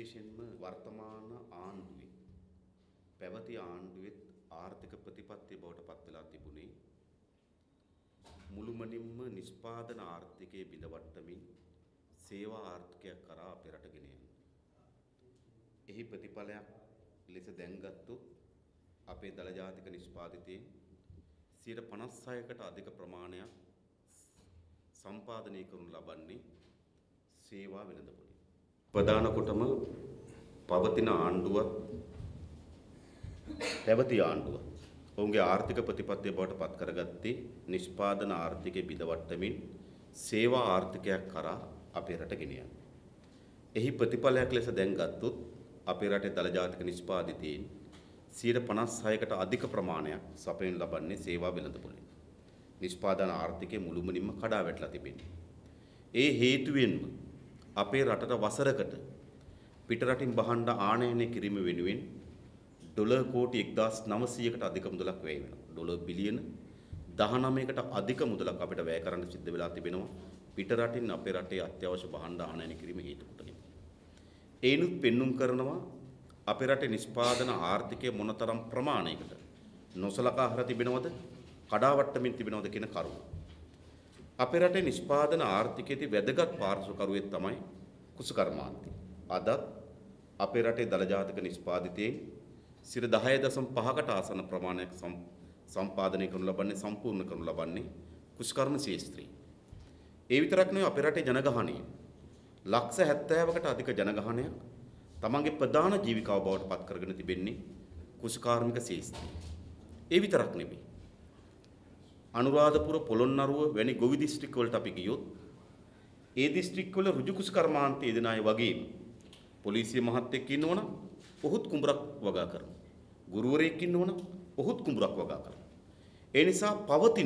විශේෂයෙන්ම වර්තමාන ආණ්ඩුවේ පැවති ආණ්ඩුවෙත් ආර්ථික ප්‍රතිපත්තිය බවට පත් වෙලා තිබුණේ මුළුමනින්ම නිෂ්පාදන ආර්ථිකයේ බිඳවට්ටමින් සේවා ආර්ථිකයක් කරා අපේ රට ගෙන යන්නේ. එහි ප්‍රතිඵලයක් ලෙස දැන්ගත්තොත් අපේ දළ ජාතික නිෂ්පාදිතයෙන් 56%කට අධික ප්‍රමාණයක් සම්පාදනය කරනු ලබන්නේ සේවා වෙළඳපොලේ. ප්‍රධාන කොටම පවතින ආණ්ඩුවත් පැවති ආණ්ඩුවත් ඔවුන්ගේ ආර්ථික ප්‍රතිපත්තිය බවට පත් කරගත්තේ නිෂ්පාදන ආර්ථිකයේ බිඳවට්ටමින් සේවා ආර්ථිකයක් කරා අපේ රට ගෙන යන්නේ. එහි ප්‍රතිඵලයක් ලෙස දැන් ගත්තොත් අපේ රටේ දළ ජාතික නිෂ්පාදිතයෙන් 56%කට අධික ප්‍රමාණයක් සපයනු ලබන්නේ සේවා වෙළඳපොලේ. නිෂ්පාදන ආර්ථිකයේ මුළුමනින්ම කඩා වැටලා තිබෙනවා. ඒ හේතුවෙන්ම අපේ රටට වසරකට පිටරටින් බහණ්ඩ ආනයනය කිරීම වෙනුවෙන් ඩොලර් කෝටි 1900කට අධික මුදලක් වැය වෙනවා. ඩොලර් බිලියන 19කට අධික මුදලක් අපිට වැය කරන්න සිද්ධ වෙලා තිබෙනවා. පිටරටින් අපේ රටේ අත්‍යවශ්‍ය බහණ්ඩ ආනයනය කිරීම හේතු කොටගෙන. ඒනුත් පෙන්눔 කරනවා අපේ රටේ නිෂ්පාදන ආර්ථිකය මොනතරම් ප්‍රමාණයකට නොසලකා හර තිබෙනවද, කඩාවට්ටමින් තිබෙනවද කියන කරුණ. අපේ රටේ නිෂ්පාදන ආර්ථිකයේදී වැදගත් පාර්ශ්වකරුවෙක් තමයි කුසකර්මාන්තය. අදත් අපේ රටේ දළ ජාතික නිෂ්පාදිතයෙන් 10.5කට ආසන්න ප්‍රමාණයක් සම්පාදනය කරනු ලබන්නේ සම්පූර්ණ කරනු ලබන්නේ කුසකර්ම ශාස්ත්‍රය. ඒ විතරක් නෙවෙයි අපේ රටේ ජනගහනය ලක්ෂ 70කට අධික ජනගහනයක් තමන්ගේ ප්‍රධාන ජීවිකාව බවට පත් කරගෙන තිබෙන්නේ කුසකාර්මික ශාස්ත්‍රය. ඒ විතරක් නෙවෙයි අනුරාධපුර පොළොන්නරුව වැනි ගොවි දිස්ත්‍රික් වලට අපි ගියොත් ඒ දිස්ත්‍රික් වල ඍජු කුසකර්මාන්තයේ යෙදෙන අය වගේම පොලිසිය මහත්තයෙක් ඉන්නවනම් ඔහුත් කුඹරක් වගා කරනවා. ගුරුවරයෙක් ඉන්නවනම් ඔහුත් කුඹරක් වගා කරනවා. ඒ නිසා පවතින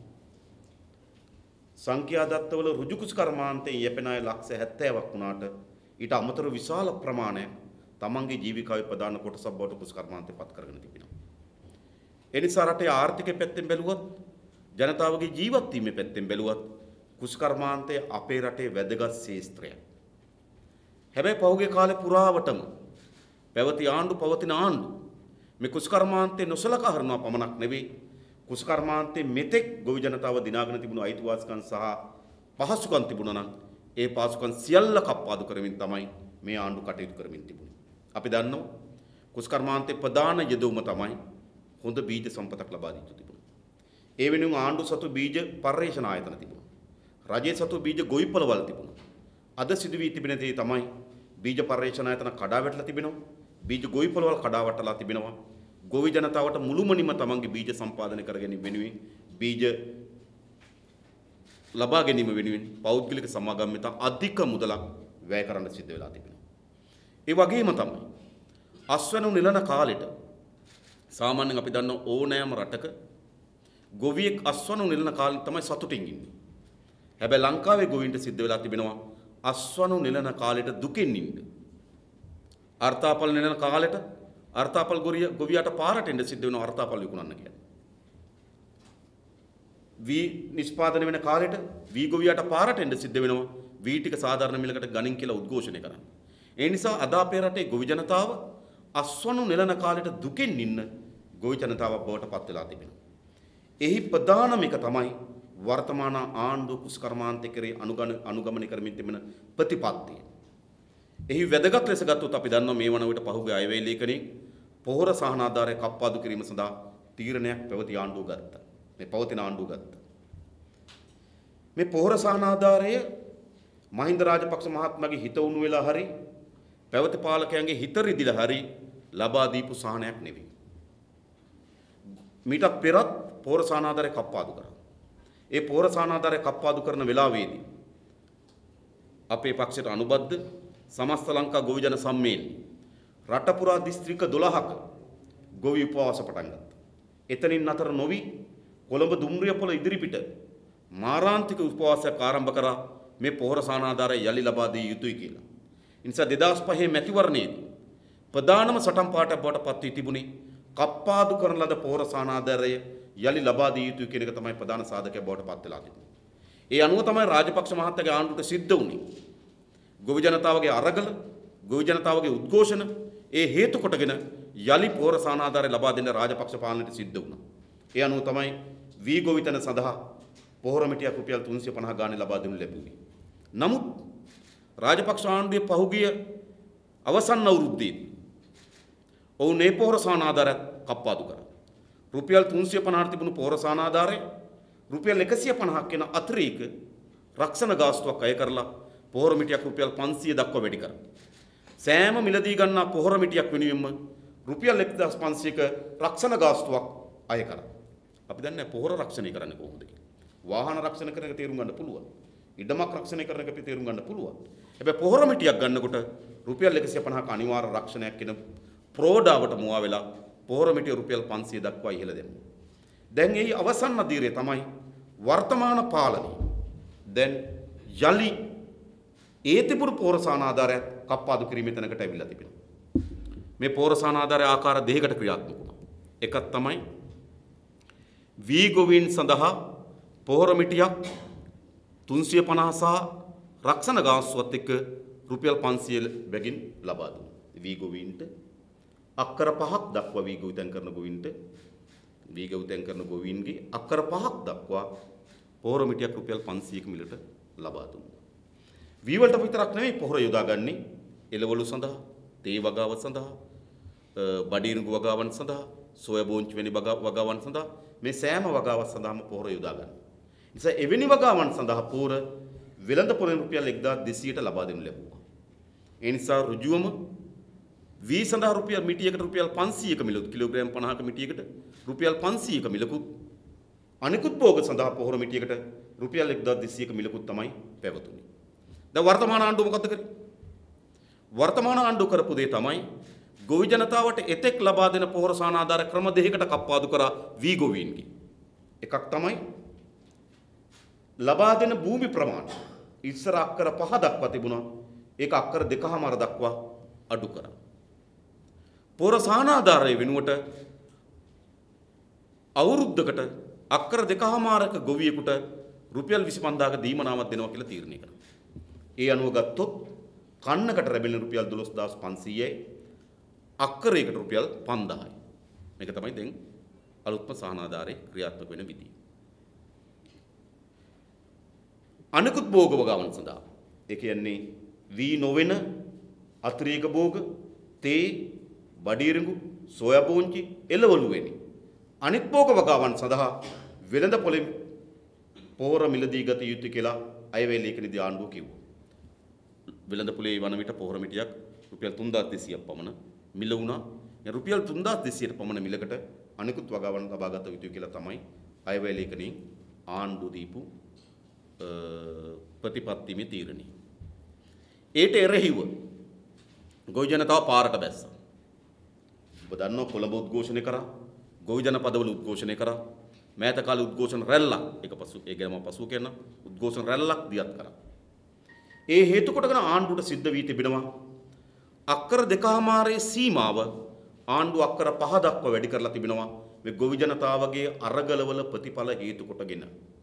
සංඛ්‍යා දත්තවල ඍජු කුසකර්මාන්තයේ යෙපෙන අය ලක්ෂ 70ක් වුණාට ඊට අමතරව විශාල ප්‍රමාණයක් තමන්ගේ ජීවිකාවේ ප්‍රධාන කොටසක් බවට කුසකර්මාන්තේ පත් කරගෙන තිබෙනවා. ඒ නිසා රටේ ආර්ථිකය පැත්තෙන් බැලුවොත් ජනතාවගේ ජීවත් වීමේ පැත්තෙන් බැලුවත් කුසකර්මාන්තය අපේ රටේ වැදගත් ශාස්ත්‍රයක්. හැබැයි පහුගිය කාලේ පුරාවටම පැවති ආණ්ඩු පවතින ආණ්ඩු මේ කුසකර්මාන්තේ නොසලකා හරිනවා පමණක් නෙවෙයි කුසකර්මාන්තේ මෙතෙක් ගොවි ජනතාව දිනාගෙන තිබුණු අයිතිවාසිකම් සහ පහසුකම් තිබුණා නම් ඒ පහසුකම් සියල්ල කප්පාදු කරමින් තමයි මේ ආණ්ඩු කටයුතු කරමින් තිබුණේ. අපි දන්නවා කුසකර්මාන්තේ ප්‍රධාන යෙදවුම තමයි හොඳ බීජ සම්පතක් ලබා දී යුතු තිබුණා. ඒ වෙනුවෙන් ආණ්ඩු සතු බීජ පර්යේෂණ ආයතන තිබුණා. රජයේ සතු බීජ ගොවිපළවල් තිබුණා. අද සිදු වී තිබෙන දේ තමයි බීජ පර්යේෂණ ආයතන කඩා වැටලා තිබෙනවා. බීජ ගොවිපළවල් කඩා වටලා තිබෙනවා. ගොවි ජනතාවට මුළුමනින්ම තමන්ගේ බීජ සම්පාදනය කර ගැනීම වෙනුවෙන් බීජ ලබා ගැනීම වෙනුවෙන් පෞද්ගලික සමාගම් වෙත අධික මුදලක් වැය කරන්න සිද්ධ වෙලා තිබෙනවා. ඒ වගේම තමයි අස්වැනු නිලන කාලෙට සාමාන්‍යයෙන් අපි දන්න ඕනෑම රටක ගොවියෙක් අස්වනු නිලන කාලේ තමයි සතුටින් ඉන්නේ. හැබැයි ලංකාවේ ගොවීන්ට සිද්ධ වෙලා තිබෙනවා අස්වනු නිලන කාලෙට දුකින් ඉන්න. අර්ථාපල් නිලන කාලෙට අර්ථාපල් ගොවියාට පාරට එන්න සිද්ධ වෙනවා අර්ථාපල් විකුණන්න කියලා. වී නිෂ්පාදනය වෙන කාලෙට වී ගොවියාට පාරට එන්න සිද්ධ වෙනවා වී ටික සාධාරණ මිලකට ගනින් කියලා උද්ඝෝෂණය කරන්න. ඒ නිසා අද අපේ රටේ ගොවි ජනතාව අස්වනු නිලන කාලෙට දුකින් ඉන්න ගොවි ජනතාවක් බවට පත් වෙලා තිබෙනවා. එහි ප්‍රධානම එක තමයි වර්තමාන ආණ්ඩුව කුසකර්මාන්තය කෙරෙහි අනුගමනය කරමින් තිබෙන ප්‍රතිපත්තිය. එහි වැදගත් ලෙස ගත්තොත් අපි දන්නවා මේ වන විට පහුගිය අයවැය ලේඛනයේ පොහොර සහනාධාරය කප්පාදු කිරීම සඳහා තීරණයක් පැවති ආණ්ඩුව ගත්තා. මේ පවතින ආණ්ඩුව ගත්තා. මේ පොහොර සහනාධාරය මහින්ද රාජපක්ෂ මහත්මයාගේ හිත උණු වෙලා හරි පැවති පාලකයන්ගේ හිත රිදිලා හරි ලබා දීපු සහනයක් නෙවෙයි. මීට පෙරත් පොහොර සහනාධාරය කප්පාදු කරා. ඒ පොහොර සහනාධාරය කප්පාදු කරන වෙලාවේදී අපේ පක්ෂයට අනුබද්ධ සමස්ත ලංකා ගොවි ජන සම්මේලනය රට පුරා දිස්ත්‍රික්ක 12ක ගොවි උපවාස පටන් ගත්තා. එතනින් අතර නොවි කොළඹ දුම්රියපොළ ඉදිරිපිට මාරාන්තික උපවාසයක් ආරම්භ කරා මේ පොහොර සහනාධාරය යලි ලබා දිය යුතුයි කියලා. ඒ නිසා 2005 මැතිවරණයේදී ප්‍රධානම සටන් පාඨයක් බවට පත් වී තිබුණේ කප්පාදු කරන ලද පොහොර සහනාධාරය යලි ලබා දිය යුතුයි කියන එක තමයි ප්‍රධාන සාධකයක් බවට පත් වෙලා තිබුණේ. ඒ අනුව තමයි රාජපක්ෂ මහත්තයාගේ ආණ්ඩුවට සිද්ධ වුණේ. ගොවි ජනතාවගේ අරගල ගොවි ජනතාවගේ උද්ඝෝෂණ ඒ හේතු කොටගෙන යලි පොහොර සානාධාරය ලබා දෙන්න රාජපක්ෂ පාලනයට සිද්ධ වුණා. ඒ අනුව තමයි වී ගොවිතැන සඳහා පොහොර මිටියක් රුපියල් 350 ගානේ ලබා දෙනු ලැබුණේ. නමුත් රාජපක්ෂ ආණ්ඩුවේ පහුගිය අවසන් අවුරුද්දේදී ඔවුන් මේ පොහොර සානාධාරය කප්පාදු කරා. රුපියල් 350 තිබුණු පොහොර සානාධාරය රුපියල් 150ක් වෙන අතිරේක රක්ෂණ ගාස්තුවක් අය කරලා පොහොර මිටියක් රුපියල් 500 දක්වා වැඩි කරා. සෑම මිලදී ගන්නා පොහොර මිටියක් වෙනුවෙන්ම රුපියල් 1500ක රක්ෂණ ගාස්තුවක් අය කරා. අපි දන්නේ පොහොර රක්ෂණය කරන්නේ කොහොමද කියලා. වාහන රක්ෂණ කරන එක තේරුම් ගන්න පුළුවන්. ඉඩමක් රක්ෂණය කරන එක තේරුම් ගන්න පුළුවන්. හැබැයි පොහොර මිටියක් ගන්නකොට රුපියල් 150ක අනිවාර්ය රක්ෂණයක් වෙන ප්‍රෝඩාවට මුවා වෙලා පොහොර මිටිය රුපියල් 500 දක්වා ඉහළ දැම්මා. දැන් මේ අවසන් අධීරය තමයි වර්තමාන පාලනය. දැන් යලි ඒ තිබුණු පොහොර සානාධාරය කප්පාදු කිරීමේ තැනකට ඇවිල්ලා තිබෙනවා. මේ පොහොර සානාධාරය ආකාර දෙකකට ක්‍රියාත්මක වුණා. එකක් තමයි වී ගොවීන් සඳහා පොහොර මිටියක් 350 සහ රක්ෂණ ගාස්තුවත් එක්ක රුපියල් 500 බැගින් ලබා දුන්නා. වී ගොවීන්ට අක්කර 5ක් දක්වා වී ගොවිතැන් කරන ගොවීන්ට වී ගොවිතැන් කරන ගොවීන්ගේ අක්කර 5ක් දක්වා පොහොර මිටියක් රුපියල් 500ක මිලට ලබා දුන්නා. වී වලට විතරක් නෙවෙයි පොහොර යොදාගන්නේ එළවලු සඳහා, තේ වගාව සඳහා, බඩිරුඟු වගාවන් සඳහා, සෝයා බෝංචි වැනි වගාවන් සඳහා මේ සෑම වගාවක් සඳහාම පොහොර යොදා ගන්න. නිසා එවැනි වගාවන් සඳහා පොහොර වෙළඳ පොලෙන් රුපියල් 1200ට ලබා දෙනු ලැබුවා. ඒ නිසා ඍජුවම වී සඳහා රුපියල් මිටියකට රුපියල් 500ක මිලකුත් කිලෝග්‍රෑම් 50ක මිටියකට රුපියල් 500ක මිලකුත් අනිකුත් භෝග සඳහා පොහොර මිටියකට රුපියල් 1200ක මිලකුත් තමයි පැවතුනේ. දැන් වර්තමාන ආණ්ඩුව මොකද කරේ? වර්තමාන ආණ්ඩුව කරපු දේ තමයි ගොවි ජනතාවට එතෙක් ලබා දෙන පොහොර සානාධාර ක්‍රම දෙකකට කප්පාදු කරා වී ගොවීන්ගේ. එකක් තමයි ලබා දෙන භූමි ප්‍රමාණය ඉස්සර අක්කර 5 දක්වා තිබුණා. ඒක අක්කර 2.5 දක්වා අඩු කරා. පොහොර සානාධාරය වෙනුවට අවුරුද්දකට අක්කර 2.5ක ගොවියෙකුට රුපියල් 25000ක දීමනාවක් දෙනවා කියලා තීරණය කරා. ඒ අනුව ගත්තොත් කන්නකට ලැබෙන රුපියල් 12500යි අක්කරයකට රුපියල් 5000යි. මේක තමයි දැන් අලුත්ම සානාධාරයේ ක්‍රියාත්මක වෙන විදිය. අනිකුත් භෝග වගාවන් සඳහා ඒ කියන්නේ වී නොවන අතිරේක භෝග, තේ, බඩිරිඟු, සෝයා බෝංචි, එළවලු වැනි අනිත් භෝග වගාවන් සඳහා වෙළඳ පොලෙන් පොහොර මිලදී ගත යුතුයි කියලා අයවැය ලේඛනදී ආණ්ඩුව කිව්වා. වෙළඳ පොලේ වන විට පොහොර මිටියක් රුපියල් 3200ක් පමණ මිල වුණා. මේ රුපියල් 3200ට පමණ මිලකට අනිකුත් වගාවන් ලබා ගත යුතුයි කියලා තමයි අයවැය ලේඛනයේ ආණ්ඩුව දීපු ප්‍රතිපත්තිමේ තීරණය. ඒට එරෙහිව ගොවි ජනතාව පාරට බැස්සා. ඔබ දන්නවා කොළඹ උද්ඝෝෂණය කරා, ගොවි ජනපදවල උද්ඝෝෂණය කරා, මෑත කාලේ උද්ඝෝෂණ රැල්ලක් ඒ ගැන මම පසුව කියන උද්ඝෝෂණ රැල්ලක් දියත් කරා. ඒ හේතු කොටගෙන ආණ්ඩුවට සිද්ධ වී තිබෙනවා අක්කර 2.5 සීමාව ආණ්ඩුව අක්කර 5 දක්වා වැඩි කරලා තිබෙනවා මේ ගොවි ජනතාවගේ අරගලවල ප්‍රතිඵල හේතු කොටගෙන.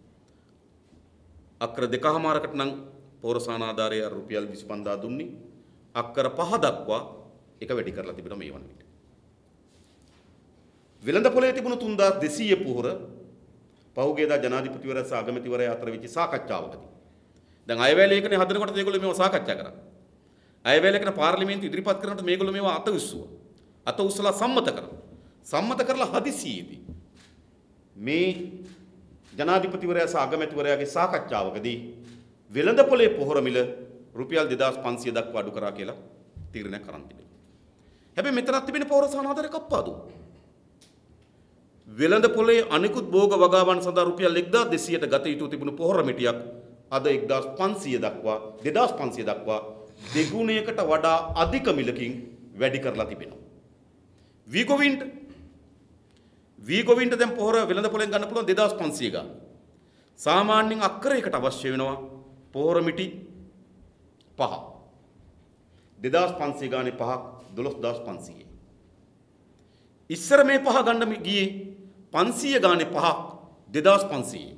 අක්කර 2.5කට නම් පොහොර සානාධාරය රුපියල් 25000 දුන්නේ. අක්කර 5 දක්වා ඒක වැඩි කරලා තිබෙනවා මේ වන විට. වෙළඳ පොලේ තිබුණු 3200 පොහොර පහුගියදා ජනාධිපතිවරයා සහ අගමැතිවරයා අතර වෙච්ච සාකච්ඡාවකදී දැන් අයවැය ලේඛනය හදනකොට මේගොල්ලෝ මේව සාකච්ඡා කරා. අයවැය ලේඛන පාර්ලිමේන්තුව ඉදිරිපත් කරනකොට මේගොල්ලෝ මේව අත උස්සුවා. අත උස්සලා සම්මත කරා. සම්මත කරලා හදිසියේදී මේ ජනාධිපතිවරයා සහ අගමැතිවරයාගේ සාකච්ඡාවකදී වෙළඳ පොලේ පොහොර මිල රුපියල් 2500 දක්වා අඩු කරා කියලා තීරණයක් කරන් තිබෙනවා. හැබැයි මෙතනත් තිබෙන පොහොර සානාධාරය කප්පාදු. වෙළඳ පොලේ අනිකුත් භෝග වගාවන් සඳහා රුපියල් 1200ට ගත යුතු තිබුණු පොහොර මිටියක් අද 1500 දක්වා 2500 දක්වා දෙගුණයකට වඩා අධික මිලකින් වැඩි කරලා තිබෙනවා. වී ගොවීන්ට දැන් පොහොර වෙළඳ පොලෙන් ගන්න පුළුවන් 2500 ගන්න. සාමාන්‍යයෙන් අක්කරයකට අවශ්‍ය වෙනවා පොහොර මිටි 5. 2500 ගානේ 5ක් 12500. ඉස්සර මේ 5 ගන්න ගියේ 500 ගානේ 5ක් 2500.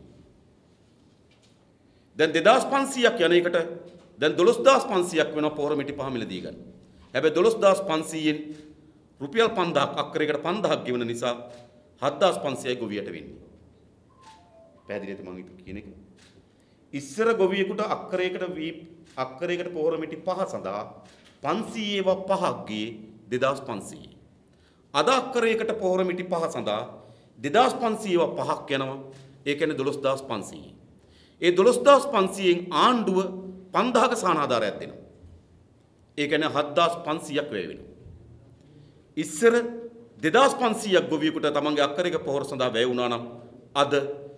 දැන් 2500ක් යන එකට දැන් 12500ක් වෙනවා පොහොර මිටි 5 මිලදී ගන්න. හැබැයි 12500න් රුපියල් 5000ක් අක්කරයකට 5000ක් ගෙවන නිසා 7500යි ගොවියට වෙන්නේ. පැහැදිලිද මම කියන එක? ඉස්සර ගොවියෙකුට අක්කරයකට පොහොර මිටි 5 සඳහා 500 ඒවා 5ක් ගියේ 2500. අද අක්කරයකට පොහොර මිටි 5 සඳහා 2500 ඒවා 5ක් යනවා. ඒ කියන්නේ 12500. ඒ 12500න් ආණ්ඩුව 5000ක සහනාධාරයක් දෙනවා. ඒ කියන්නේ 7500ක් වැය වෙනවා. ඉස්සර 2500ක් ගොවියෙකුට තමන්ගේ අක්කරයක පොහොර සඳහා වැය වුණා නම් අද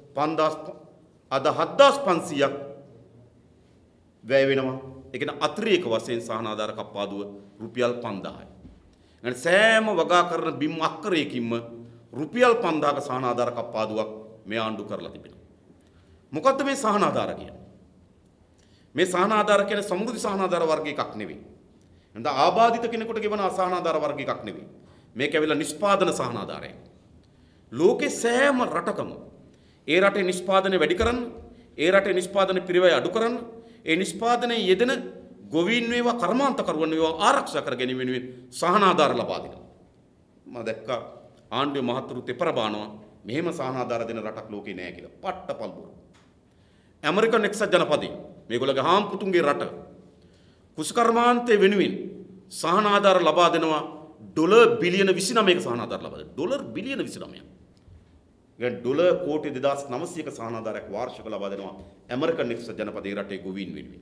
7500ක් වැය වෙනවා. ඒ කියන්නේ අතිරේක වශයෙන් සහනාධාර කප්පාදුව රුපියල් 5000යි. يعني සෑම වගා කරන බිම් අක්කරයකින්ම රුපියල් 5000ක සහනාධාර කප්පාදුවක් මේ ආණ්ඩු කරලා තිබෙනවා. මොකද්ද මේ සහනාධාර කියන්නේ? මේ සහනාධාර කියන්නේ සමෘද්ධි සහනාධාර වර්ග එකක් නෙවෙයි. එහෙනම් ආබාධිත කෙනෙකුට ගෙවන අසහනාධාර වර්ග එකක් නෙවෙයි. මේක ඇවිල්ලා නිෂ්පාදන සහනාධාරයක්. ලෝකේ සෑම රටකම ඒ රටේ නිෂ්පාදනය වැඩි කරන්න, ඒ රටේ නිෂ්පාදන පිරිවැය අඩු කරන්න, ඒ නිෂ්පාදනයේ යෙදෙන ගොවීන් වේවා කර්මාන්තකරුවන් වේවා ආරක්ෂා කර ගැනීම වෙනුවෙන් සහනාධාර ලබා දෙනවා. මම දැක්කා ආණ්ඩුවේ මහතුරු තෙපර බානවා මෙහෙම සහනාධාර දෙන රටක් ලෝකේ නැහැ කියලා. පට්ටපල් බොරු. ඇමරිකන් එක්සත් ජනපදයේ මේගොල්ලගේ හාම්පුතුන්ගේ රට කුසකර්මාන්තයේ වෙනුවෙන් සහනාධාර ලබා දෙනවා ඩොලර් බිලියන 29ක සහනාධාර ලබා දෙනවා. ඩොලර් බිලියන 29ක්. يعني ඩොලර් කෝටි 2900ක සහනාධාරයක් වාර්ෂිකව ලබා දෙනවා ඇමරිකන් එක්සත් ජනපදයේ රටේ ගොවීන් වෙනුවෙන්.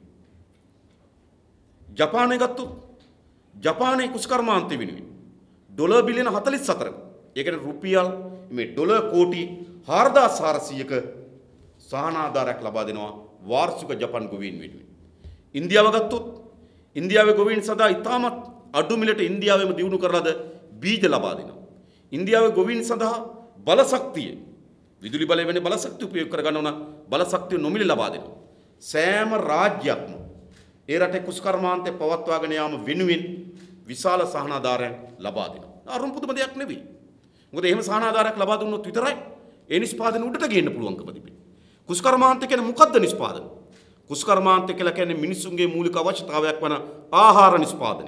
ජපානයේ ගත්තොත් ජපානයේ කුසකර්මාන්තය වෙනුවෙන් ඩොලර් බිලියන 44ක. ඒ කියන්නේ රුපියල් මේ ඩොලර් කෝටි 4400ක සහනාධාරයක් ලබා දෙනවා වාර්ෂික ජපාන් ගොවීන් වෙනුවෙන්. ඉන්දියාව ගත්තොත් ඉන්දියාවේ ගොවීන් සදා ඉතාමත් අඩු මිලට ඉන්දියාවෙම දිනු කරලාද බීජ ලබා දෙනවා. ඉන්දියාවේ ගොවීන් සඳහා බලශක්තිය විදුලි බලය වෙන බලශක්තිය උපයෝග කර ගන්න ඕන බලශක්තිය නොමිලේ ලබා දෙනවා. සෑම රාජ්‍යයක්ම ඒ රටේ කුසකර්මාන්තය පවත්වාගෙන යාම වෙනුවෙන් විශාල සහනාධාරයක් ලබා දෙනවා. අරුම් පුදුම දෙයක් නෙවෙයි. මොකද එහෙම සහනාධාරයක් ලබා දුන්නොත් විතරයි ඒ නිෂ්පාදන උඩට ගේන්න පුළුවන්කම තිබෙන්නේ. කුසකර්මාන්තය කියන්නේ මොකද්ද නිෂ්පාදන? කුසකර්මාන්තය කියලා කියන්නේ මිනිසුන්ගේ මූලික අවශ්‍යතාවයක් වන ආහාර නිෂ්පාදනය.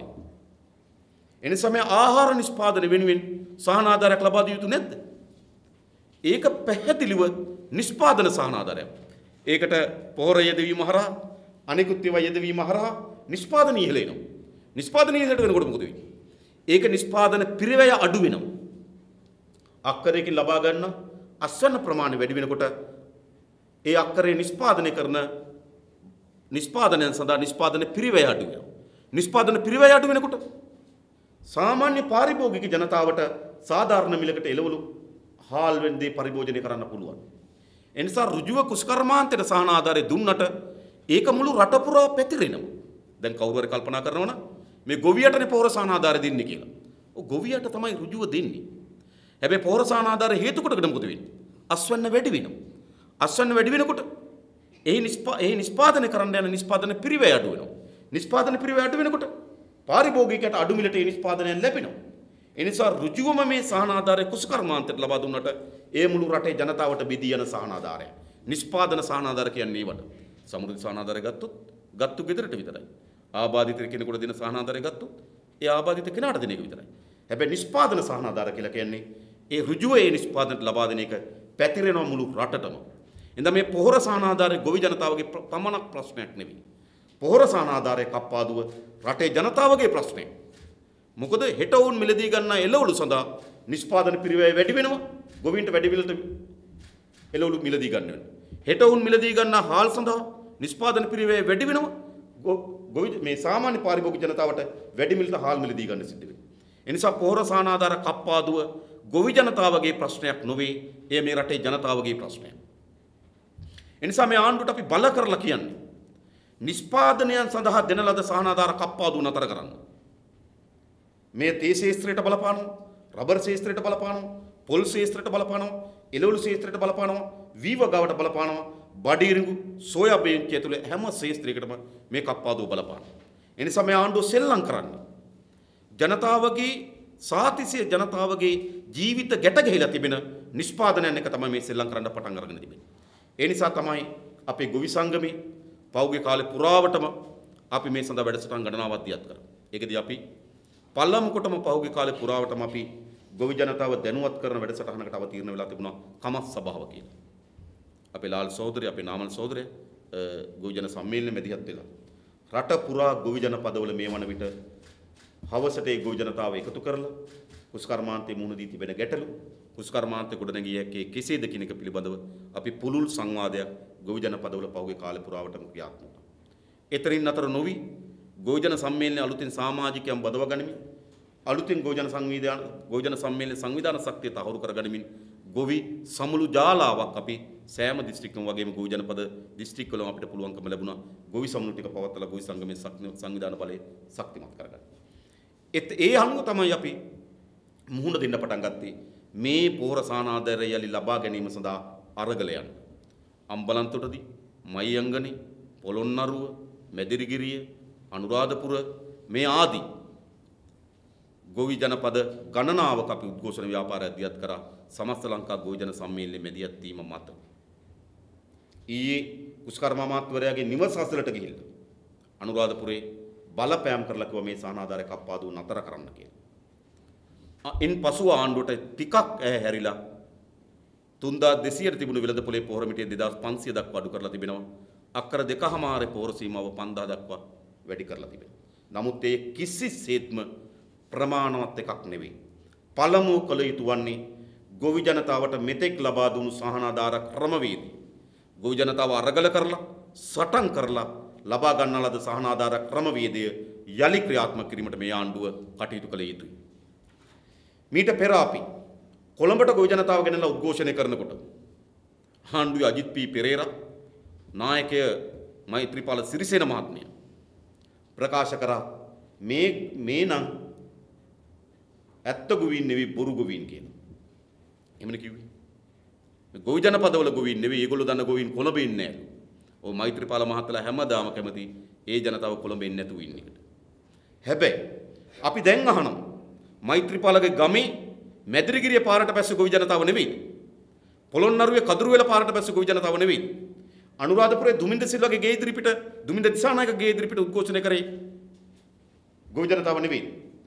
එනිසා මේ ආහාර නිෂ්පාදනය වෙනුවෙන් සහනාධාරයක් ලබා දිය යුතු නැද්ද? ඒක පැහැදිලිව නිෂ්පාදන සහනාධාරයක්. ඒකට පොහොර යෙදවීම හරහා අනිකුත් ඒවා යෙදවීම හරහා නිෂ්පාදනය ඉහළ එනවා. නිෂ්පාදනය ඉහළට වෙනකොට මොකද වෙන්නේ? ඒක නිෂ්පාදන පිරිවැය අඩු වෙනවා. අක්කරයකින් ලබා ගන්න අස්වැන්න ප්‍රමාණය වැඩි වෙනකොට ඒ අක්කරේ නිෂ්පාදනය කරන නිෂ්පාදනයන් සඳහා නිෂ්පාදන පිරිවැය අඩු වෙනවා. නිෂ්පාදන පිරිවැය අඩු වෙනකොට සාමාන්‍ය පාරිභෝගික ජනතාවට සාධාරණ මිලකට එළවලු හාල් වෙන්දේ පරිභෝජනය කරන්න පුළුවන්. ඒ නිසා ඍජුව කුසකර්මාන්තයට සහනාධාරය දුන්නට ඒක මුළු රට පුරා පැතිරෙනවා. දැන් කවුරු හරි කල්පනා කරනවා නම් මේ ගොවියටනේ පොහොර සහනාධාරය දෙන්නේ කියලා. ඔව් ගොවියට තමයි ඍජුව දෙන්නේ. හැබැයි පොහොර සහනාධාරය හේතු කොටකට මොකද වෙන්නේ? අස්වැන්න වැඩි වෙනවා. අස්වැන්න වැඩි වෙනකොට ඒ නිෂ්පාදනය කරන්න යන නිෂ්පාදන පිරිවැය අඩු වෙනවා. නිෂ්පාදන පිරිවැය අඩු වෙනකොට පාරිභෝගිකයට අඩු මිලට ඒ නිෂ්පාදනයන් ලැබෙනවා. ඒ නිසා ඍජුවම මේ සහනාධාරය කුසකර්මාන්තයට ලබා දුන්නට ඒ මුළු රටේ ජනතාවට බෙදී යන සහනාධාරය. නිෂ්පාදන සහනාධාර කියන්නේ ඒවට. සමෘද්ධි සහනාධාරය ගත්තු ගෙදරට විතරයි. ආබාධිත කෙනෙකුට දෙන සහනාධාරය ගත්තොත් ඒ ආබාධිත කෙනාට දෙන එක විතරයි. හැබැයි නිෂ්පාදන සහනාධාර කියලා කියන්නේ ඒ ඍජුව ඒ නිෂ්පාදනට ලබා දෙන එක පැතිරෙන මුළු රටටම. එඳ මේ පොහොර සහනාධාරය ගොවි ජනතාවගේ පමණක් ප්‍රශ්නයක් නෙවෙයි. පොහොර සහනාධාරය කප්පාදුව රටේ ජනතාවගේ ප්‍රශ්නයක්. මොකද හෙට වුන් මිලදී ගන්න එළවලු සඳහා නිෂ්පාදන පිරිවැය වැඩි වෙනවා. ගොවීන්ට වැඩි මිලට එළවලු මිලදී ගන්න වෙනවා. හෙට වුන් මිලදී ගන්න හාල් සඳහා නිෂ්පාදන පිරිවැය වැඩි වෙනවා. ගොවි මේ සාමාන්‍ය පාරිභෝගික ජනතාවට වැඩි මිලට හාල් මිලදී ගන්න සිද්ධ වෙනවා. ඒ නිසා පොහොර සහනාධාර කප්පාදුව ගොවි ජනතාවගේ ප්‍රශ්නයක් නොවේ. එය මේ රටේ ජනතාවගේ ප්‍රශ්නයක්. ඒ නිසා මේ ආණ්ඩුවට අපි බල කරලා කියන්නේ නිෂ්පාදනයන් සඳහා දෙන ලද සහනාධාර කප්පාදුව නතර කරන්න. මේ තේ ශේත්‍රයට බලපානවා, රබර් ශේත්‍රයට බලපානවා, පොල් ශේත්‍රයට බලපානවා, එළවලු ශේත්‍රයට බලපානවා, වී වගාවට බලපානවා, බඩිරිඟු, සෝයා බීන් ඇතුළේ හැම ශේත්‍රයකටම මේ කප්පාදුව බලපානවා. ඒ නිසා මේ ආණ්ඩුව සෙල්ලම් කරන්නේ ජනතාවගේ සාතිසිය ජනතාවගේ ජීවිත ගැට ගැහිලා තිබෙන නිෂ්පාදනයන් එක තමයි මේ සෙල්ලම් කරන්න පටන් අරගෙන තිබෙන්නේ. ඒ නිසා තමයි අපේ ගොවි සංගමේ පෞගේ කාලේ පුරාවටම අපි මේ සඳහා වැඩසටහන් ගණනාවක් දියත් කරා. ඒකදී අපි පළමු කොටම පහුගිය කාලේ පුරාවටම අපි ගොවි ජනතාව දැනුවත් කරන වැඩසටහනකට අවතීර්ණ වෙලා තිබුණා කමස් සභාව කියලා. අපේ ලාල් සහෝදරය, අපේ නාමල් සහෝදරය ගොවි ජන සම්මේලනයේ මැදිහත් වෙලා රට පුරා ගොවි ජන පදවල මේ වන විට හවසට ඒ ගොවි ජනතාව එකතු කරලා කුෂ්කර්මාන්තයේ මුහුණ දී තිබෙන ගැටලු කුෂ්කර්මාන්තයේ ගොඩනැගිය හැකි කෙසේද කියන එක පිළිබඳව අපි පුළුල් සංවාදයක් ගොවි ජන පදවල පහුගිය කාලේ පුරාවටම ක්‍රියාත්මක වුණා. එතරින් අතර නොවි ගොවි ජන සම්මේලනයේ අලුතින් සමාජිකයන් බදව ගනිමින් අලුතින් ගොවි ජන සම්මේලනයේ සංවිධාන ශක්තිය තහවුරු කර ගනිමින් ගොවි සමුළු ජාලාවක් අපි සෑම දිස්ත්‍රික්කම වගේම ගොවි ජනපද දිස්ත්‍රික්කවල අපිට පුළුවන්කම ලැබුණා ගොවි සමුළු ටික පවත්වලා ගොවි සංගමයේ සංවිධාන බලය ශක්තිමත් කරගන්න. ඒ අනුව තමයි අපි මුහුණ දෙන්න පටන් ගත්තේ මේ පෝර සානාධාරය යලි ලබා ගැනීම සඳහා අරගල යන්න. අම්බලන්තොටදී, මයංගනේ, පොළොන්නරුව, මැදිරිගිරිය, අනුරාධපුර මේ ආදී ගොවි ජනපද ගණනාවක අපි උද්ඝෝෂණ ව්‍යාපාරය දියත් කරා සමස්ත ලංකා ගොවි ජන සම්මේලනයේ මැදිහත් වීම මත. ඊයේ කුෂ්කර්ම අමාත්‍යවරයාගේ නිවස අසලට ගිහිල්ලා අනුරාධපුරේ බලපෑම් කරලා කිව්වා මේ සහනාධාරය කප්පාදු නතර කරන්න කියලා. ඉන් පසුව ආණ්ඩුවට ටිකක් හැරිලා 3200ට තිබුණු වෙළඳ පොලේ පොහොර මිටිය 2500 දක්වා අඩු කරලා තිබෙනවා. අක්කර 2.5 පොහොර සීමාව 5000 දක්වා වැඩි කරලා තිබෙනවා. නමුත් ඒ කිසිසේත්ම ප්‍රමාණවත් එකක් නෙවෙයි. පළමුව කළ යුතු වන්නේ ගොවි ජනතාවට මෙතෙක් ලබා දුණු සහනාධාර ක්‍රමවේදී ගොවි ජනතාව අරගල කරලා සටන් කරලා ලබා ගන්නා ලද සහනාධාර ක්‍රමවේදය යලි ක්‍රියාත්මක කිරීමට මේ ආණ්ඩුව කටයුතු කළ යුතුයි. මීට පෙර අපි කොළඹට ගොවි ජනතාව ගෙනලා උද්ඝෝෂණය කරනකොට ආණ්ඩුවේ අජිත් පී පෙරේරා නායකය මෛත්‍රීපාල සිරිසේන මහත්මයා ප්‍රකාශ කරා මේ නම් ඇත්ත ගොවීන් නෙවෙයි බොරු ගොවීන් කියන. එහෙමනේ කිව්වේ. මේ ගොවි ජනපදවල ගොවීන් නෙවෙයි ඒගොල්ලෝ දන්න ගොවීන් කොළඹ ඉන්නේ නැහැ. ඔය මෛත්‍රීපාල මහත්තයා හැමදාම කැමති ඒ ජනතාව කොළඹ ඉන්නේ නැතුව ඉන්න එකට. හැබැයි අපි දැන් අහනවා මෛත්‍රීපාලගේ ගමේ මැදිරිගිරිය පාරට පැස්ස ගොවි ජනතාව නෙවෙයි. පොළොන්නරුවේ කදුරුවෙල පාරට පැස්ස ගොවි ජනතාව නෙවෙයි. අනුරාධපුරයේ දුමින්ද සිල්වාගේ ගේ ඉදිරිපිට දුමින්ද දිසානායක ගේ ඉදිරිපිට උද්ඝෝෂණය කරේ ගොවි ජනතාව නෙවෙයි.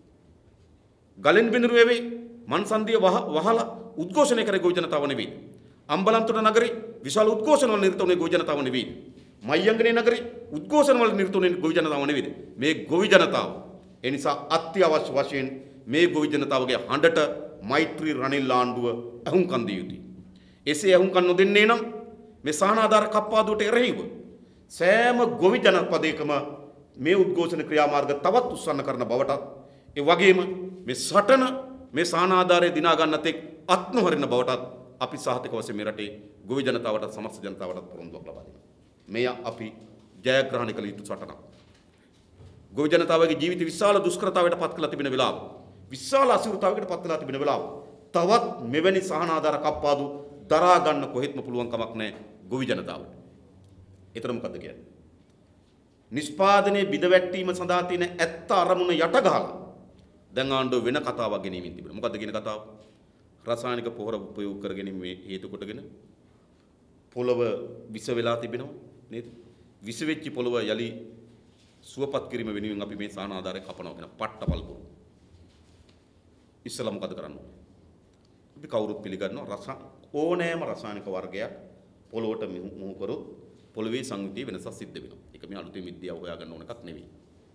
ගලෙන් බිඳුරු වෙවේ මන්සන්දිය වහලා උද්ඝෝෂණය කරේ ගොවි ජනතාව නෙවෙයි. අම්බලන්තොට නගරේ විශාල උද්ඝෝෂණ වල නිරත වුණේ ගොවි ජනතාව නෙවෙයි. මයංගනේ නගරේ උද්ඝෝෂණ වල නිරත වුණේ ගොවි ජනතාව නෙවෙයි. මේ ගොවි ජනතාව ඒ නිසා අත්‍යවශ්‍ය වශයෙන් මේ ගොවි ජනතාවගේ හඬට මෛත්‍රී රනිල් ආණ්ඩුව අහුම්කන් දිය යුතුයි. එසේ අහුම්කන් නොදෙන්නේ නම් මේ සහනාධාර කප්පාදුවට එරෙහිව සෑම ගොවි ජනපදයකම මේ උද්ඝෝෂණ ක්‍රියාමාර්ග තවත් උස්සන්න කරන බවටත් ඒ වගේම මේ සටන මේ සහනාධාරය දිනා ගන්න තෙක් අත් නොහරින බවටත් අපි සාහිතික වශයෙන් මේ රටේ ගොවි ජනතාවට සමස්ත ජනතාවටත් පොරොන්දුවක් ලබා දෙනවා. මෙය අපි ජයග්‍රහණය කළ යුතු සටනක්. ගොවි ජනතාවගේ ජීවිත විශාල දුෂ්කරතාවයට පත් කළ තිබෙන වෙලාව විශාල අසීරුතාවයකට පත් වෙලා තිබෙන වෙලාව තවත් මෙවැනි සහනාධාර කප්පාදු දරා ගන්න කොහෙත්ම පුළුවන් කමක් නැහැ ගොවි ජනතාවට. ඒතර මොකද්ද කියන්නේ? නිෂ්පාදනයේ බිඳවැටීම සඳහා තියෙන ඇත්ත අරමුණ යට ගහලා දැන් ආණ්ඩුව වෙන කතාවක් ගෙනීමින් තිබෙනවා. මොකද්ද කියන කතාව? රසායනික පොහොර උපයෝග කරගෙන මේ හේතු කොටගෙන පොළව විස වෙලා තිබෙනවා නේද? විස වෙච්ච පොළව යලි සුවපත් කිරීම වෙනුවෙන් අපි මේ සහනාධාරය කපනවා කියන පට්ටපල් බොරු. ඉස්සලා මොකද කරන්නේ? අපි කවුරුත් පිළිගන්නවා ඕනෑම රසායනික වර්ගයක් පොළොවට මුහු කරොත් පොළවේ සංයුතිය වෙනසක් සිද්ධ වෙනවා. ඒක මේ අලුතෙන් විද්‍යාව හොයාගන්න ඕන එකක් නෙවෙයි.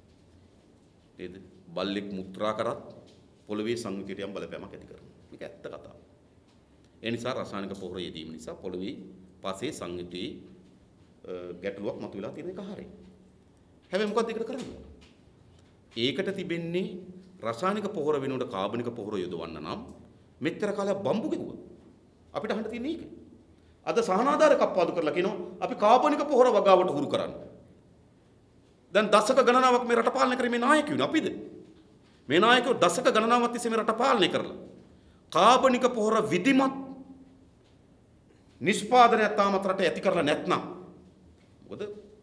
නේද? බල්ලෙක් මුත්‍රා කරත් පොළවේ සංයුතියට යම් බලපෑමක් ඇති කරනවා. මේක ඇත්ත කතාව. ඒ නිසා රසායනික පොහොර යෙදීම නිසා පොළවේ පසේ සංයුතියේ ගැටලුවක් මතුවලා තියෙන එක හරියි. හැබැයි මොකක්ද ඒකට කරන්නේ? ඒකට තිබෙන්නේ රසායනික පොහොර වෙනුවට කාබනික පොහොර යොදවන්න නම් මෙච්චර කාලයක් බම්බු ගෙවුවා. අපිට අහන්න තියෙන්නේ ඒක. අද සහනාධාර කප්පාදු කරලා කියනවා අපි කාබනික පොහොර වගාවට හුරු කරන්න. දැන් දශක ගණනාවක් මේ රට පාලනය කරේ මේ නායකයෝ අපිද? මේ නායකයෝ දශක ගණනාවක් තිස්සේ මේ රට පාලනය කරලා කාබනික පොහොර විධිමත් නිෂ්පාදනය තාමත් රට ඇති කරලා නැත්නම් මොකද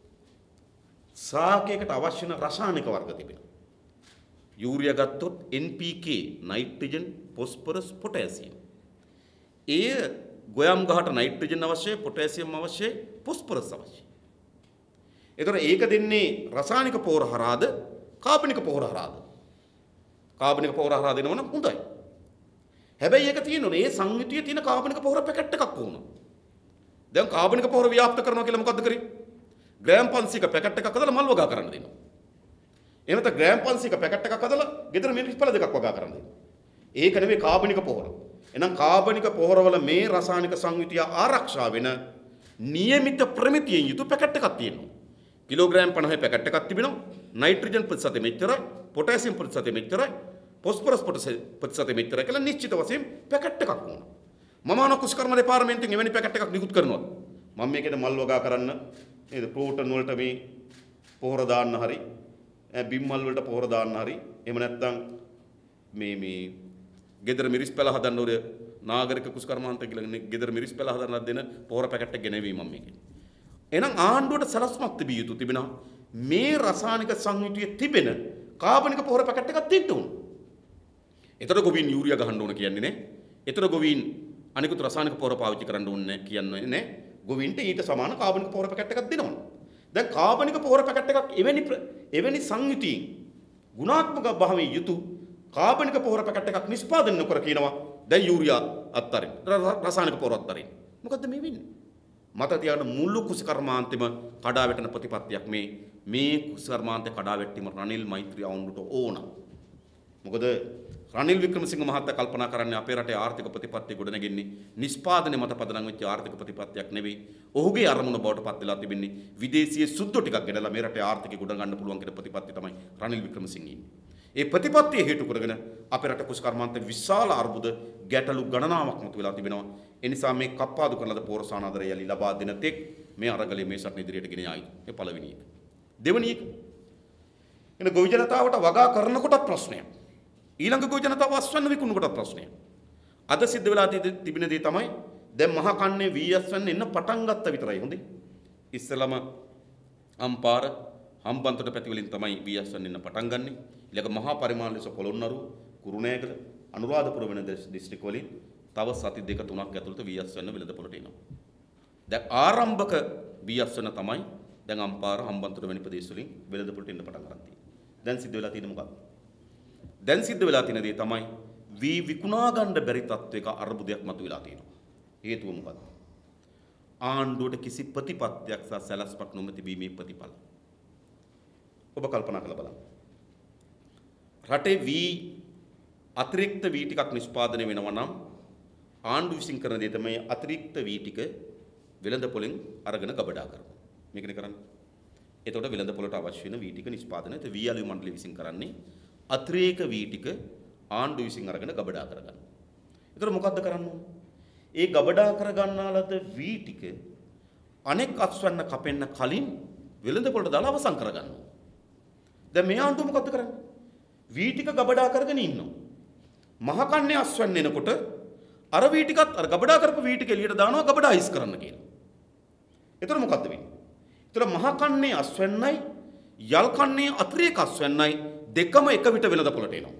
සාකයකට අවශ්‍ය වෙන රසායනික වර්ග තිබෙනවා. යූරියා ගත්තොත් NPK නයිට්‍රජන් පොස්පරස් පොටෑසියම්. ඒ ගොයම් ගහට නයිට්‍රජන් අවශ්‍යයි පොටෑසියම් අවශ්‍යයි පොස්පරස් අවශ්‍යයි. ඒතර ඒක දෙන්නේ රසායනික පොහොර හරහාද කාබනික පොහොර හරහාද? කාබනික පොහොර හරහා දෙනවා නම් හොඳයි. හැබැයි ඒක තියෙන්නේ ඒ සංයුතියේ තියෙන කාබනික පොහොර පැකට් එකක් වුණා. දැන් කාබනික පොහොර ව්‍යාප්ත කරනවා කියලා මොකද්ද කරේ? ග්‍රෑම් 500ක පැකට් එකක් හදලා මල් වගා කරන්න දෙනවා. එහෙම නැත්නම් ග්‍රෑම් 500ක පැකට් එකක් හදලා ගෙදර මිරිස් පැල දෙකක් වගා කරන්න දෙනවා. ඒක නෙවෙයි කාබනික පොහොර. එහෙනම් කාබනික පොහොරවල මේ රසායනික සංයුතිය ආරක්ෂා වෙන નિયમિત ප්‍රමිතියෙන් යුතු පැකට් එකක් තියෙනවා. කිලෝග්‍රෑම් 50 පැකට් එකක් තිබෙනවා. නයිට්‍රජන් ප්‍රතිශතය මෙච්චරයි, පොටෑසියම් ප්‍රතිශතය මෙච්චරයි, ෆොස්ෆරස් ප්‍රතිශතය මෙච්චරයි කියලා නිශ්චිත වශයෙන් පැකට් එකක් වුණා. මම අනුකෘෂිකර්ම දෙපාර්තමේන්තුවෙන් එවැනි පැකට් එකක් නිකුත් කරනවා. මම මේකේ මල් වගා කරන්න නේද ප්‍රෝටන් වලට මේ පොහොර දාන්න හරි, බිම් මල් වලට පොහොර දාන්න හරි, එහෙම නැත්නම් මේ ගෙදර මිරිස් පැල හදන්න ඕනේ නාගරික කුෂිකර්මාන්ත කියලා ගෙදර මිරිස් පැල හදන්න දෙන පොහොර පැකට් එක ගෙනවීම මම මේකේ. එහෙනම් ආණ්ඩුවට සලස්මක් තිබිය යුතු තිබෙනවා මේ රසායනික සංයුතියේ තිබෙන කාබනික පොහොර පැකට් එකක් දෙන්න ඕන. ඒතර ගොවින් යූරියා ගහන්න ඕන කියන්නේ නේ. ඒතර ගොවින් අනිකුත් රසායනික පොහොර පාවිච්චි කරන්න ඕනේ කියන්නේ නේ. ගොවින්ට ඊට සමාන කාබනික පොහොර පැකට් එකක් දෙනවා. දැන් කාබනික පොහොර පැකට් එකක් එවැනි සංයුතියින් ගුණාත්මක භාවයෙන් යුතු කාබනික පොහොර පැකට් එකක් නිෂ්පාදනය නොකර කියනවා දැන් යූරියා අත්තරින් රසායනික පොහොර අත්තරින්. මොකද්ද මේ වෙන්නේ? මත තියාගන්න මුළු කුෂිකර්මාන්තෙම කඩා වැටෙන ප්‍රතිපත්තියක් මේ කුෂිකර්මාන්තේ කඩා වැටීම රනිල් මෛත්‍රී ආණ්ඩුවට ඕන. මොකද රනිල් වික්‍රමසිංහ මහත්තයා කල්පනා කරන්නේ අපේ රටේ ආර්ථික ප්‍රතිපත්තිය ගොඩනගන්නේ නිෂ්පාදනය මත පදනම් වෙච්ච ආර්ථික ප්‍රතිපත්තියක් නෙවෙයි. ඔහුගේ අරමුණ බවට පත් වෙලා තිබෙන්නේ විදේශීය සුද්ධ ටිකක් ගෙනලා මේ රටේ ආර්ථිකය ගොඩනගන්න පුළුවන් කියන ප්‍රතිපත්තිය තමයි රනිල් වික්‍රමසිංහ ඉන්නේ. ඒ ප්‍රතිපත්තිය හේතු කරගෙන අපේ රට කුෂිකර්මාන්තේ විශාල අර්බුද ගැටලු ගණනාවක් මතු වෙලා තිබෙනවා. ඒ නිසා මේ කප්පාදු කරන ලද පොහොර සානාදරය යලි ලබා දෙන තෙක් මේ අරගලයේ මේ සටන ඉදිරියට ගෙන යයි. මේ පළවෙනි එක. දෙවෙනි එක. එන ගොවි ජනතාවට වගා කරනකොටත් ප්‍රශ්නයක්. ඊළඟ ගොවි ජනතාව අස්වැන්න විකුණනකොටත් ප්‍රශ්නයක්. අද සිද්ධ වෙලා තිබෙන දේ තමයි දැන් මහා කන්නේ වීඅස්වැන්න එන්න පටන් ගත්ත විතරයි හොඳේ. ඉස්සලම අම්පාර හම්බන්තොට පැති වලින් තමයි වීඅස්වැන්න එන්න පටන් ගන්නෙ. ඊළඟ මහා පරිමාණ ලෙස පොළොන්නරුව, කුරුණෑගල, අනුරාධපුර වෙන දිස්ත්‍රික් වලින් තව සති දෙක තුනක් ඇතුළත වීඅස්වැන්න වෙළඳපොළට එනවා. දැන් ආරම්භක වීඅස්වැන්න තමයි දැන් අම්පාර හම්බන්තොට වැනි ප්‍රදේශ වලින් වෙළඳපොළට එන්න පටන් ගන්න තියෙන්නේ. දැන් සිද්ධ වෙලා තියෙන්නේ මොකක්ද? දැන් සිද්ධ වෙලා තියෙන දේ තමයි වී විකුණා ගන්න බැරි තත්වයක අර්බුදයක් මතුවලා තියෙනවා. හේතුව මොකක්ද? ආණ්ඩුවට කිසි ප්‍රතිපත්තියක් සහ සැලැස්මක් නොමැති වීමේ ප්‍රතිඵල. ඔබ කල්පනා කරලා බලන්න. රටේ වී අතිරික්ත වී ටිකක් නිෂ්පාදනය වෙනවා නම් ආණ්ඩුව විසින් කරන දේ තමයි අතිරික්ත වී ටික වෙළඳපොළෙන් අරගෙන ගබඩා කරනවා. මේකනේ කරන්නේ. එතකොට වෙළඳපොළට අවශ්‍ය වෙන වී ටික නිෂ්පාදනය වී අලුයම් මණ්ඩලය විසින් කරන්නේ අතිරේක වී ටික ආණ්ඩුව විසින් අරගෙන ගබඩා කරගන්න. එතකොට මොකද්ද කරන්න ඕන? ඒ ගබඩා කරගන්නාලද වී ටික අනෙක් අස්වැන්න කපෙන්න කලින් වෙළඳපොළට දාලා අවසන් කරගන්න ඕන. දැන් මේ ආණ්ඩුව මොකද්ද කරන්නේ? වී ටික ගබඩා කරගෙන ඉන්නවා. මහකන්නේ අස්වැන්න එනකොට අර වී ටිකත් අර ගබඩා කරපු වී ටික එළියට දානවා ගබඩා අයිස් කරන්න කියනවා. එතකොට මොකද්ද වෙන්නේ? එතකොට මහකන්නේ අස්වැන්නයි යල් කන්නේ අතිරේක අස්වැන්නයි දෙකම එක විට වෙළඳපොළට එනවා.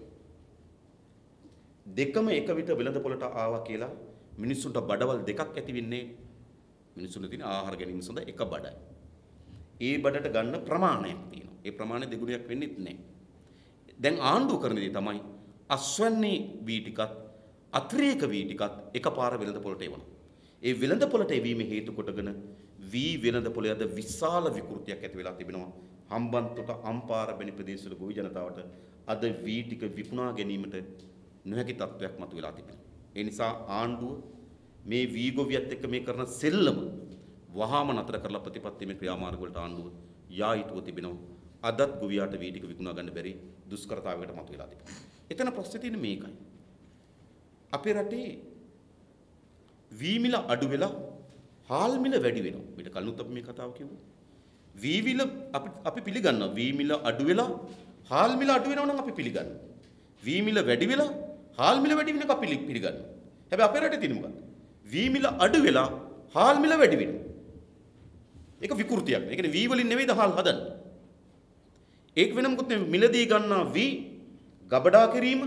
දෙකම එක විට වෙළඳපොළට ආවා කියලා මිනිස්සුන්ට බඩවල් දෙකක් ඇති වෙන්නේ. මිනිස්සුන්ට තියෙන ආහාර ගැනීම සඳහා එක බඩයි. ඒ බඩට ගන්න ප්‍රමාණයක් තියෙනවා. ඒ ප්‍රමාණය දෙගුණයක් වෙන්නේත් නැහැ. දැන් ආණ්ඩුව කරන දේ තමයි අස්වැන්නේ වී ටිකත් අතිරේක වී ටිකත් එකපාර වෙළඳපොළට එවනවා. ඒ වෙළඳපොළට එවීම හේතු කොටගෙන වී වෙළඳපොළේ අද විශාල විකෘතියක් ඇති වෙලා තිබෙනවා. හම්බන්තොට අම්පාර වැනි ප්‍රදේශවල ගොවි ජනතාවට අද වී ටික විකුණා ගැනීමට නොහැකි තත්ත්වයක් මතුවලා තිබෙනවා. ඒ නිසා ආණ්ඩුව මේ වී ගොවියත් එක්ක මේ කරන සෙල්ලම වහාම නතර කරලා ප්‍රතිපත්තිමය ක්‍රියාමාර්ග වලට ආණ්ඩුව යා යුතුව තිබෙනවා. අදත් ගොවියාට වී ටික විකුණා ගන්න බැරි දුෂ්කරතාවයකට මතුවලා තිබෙනවා. එතන ප්‍රශ්නේ තියෙන්නේ මේකයි. අපේ රටේ වී මිල අඩු වෙලා හාල් මිල වැඩි වෙනවා. ඊට කලිනුත් අපි මේ කතාව කිව්වා. වී මිල අපි පිළිගන්නවා. වී මිල අඩු වෙලා හාල් මිල අඩු වෙනවා නම් අපි පිළිගන්නවා. වී මිල වැඩි වෙලා හාල් මිල වැඩි වෙන එක අපි පිළිගන්නවා. හැබැයි අපේ රටේ තියෙන්නේ මොකක්ද? වී මිල අඩු වෙලා හාල් මිල වැඩි වෙනවා. ඒක විකෘතියක්. ඒ කියන්නේ වී වලින් නෙවෙයිද හාල් හදන්නේ. ඒක වෙන මොකද මිලදී ගන්නා වී ගබඩා කිරීම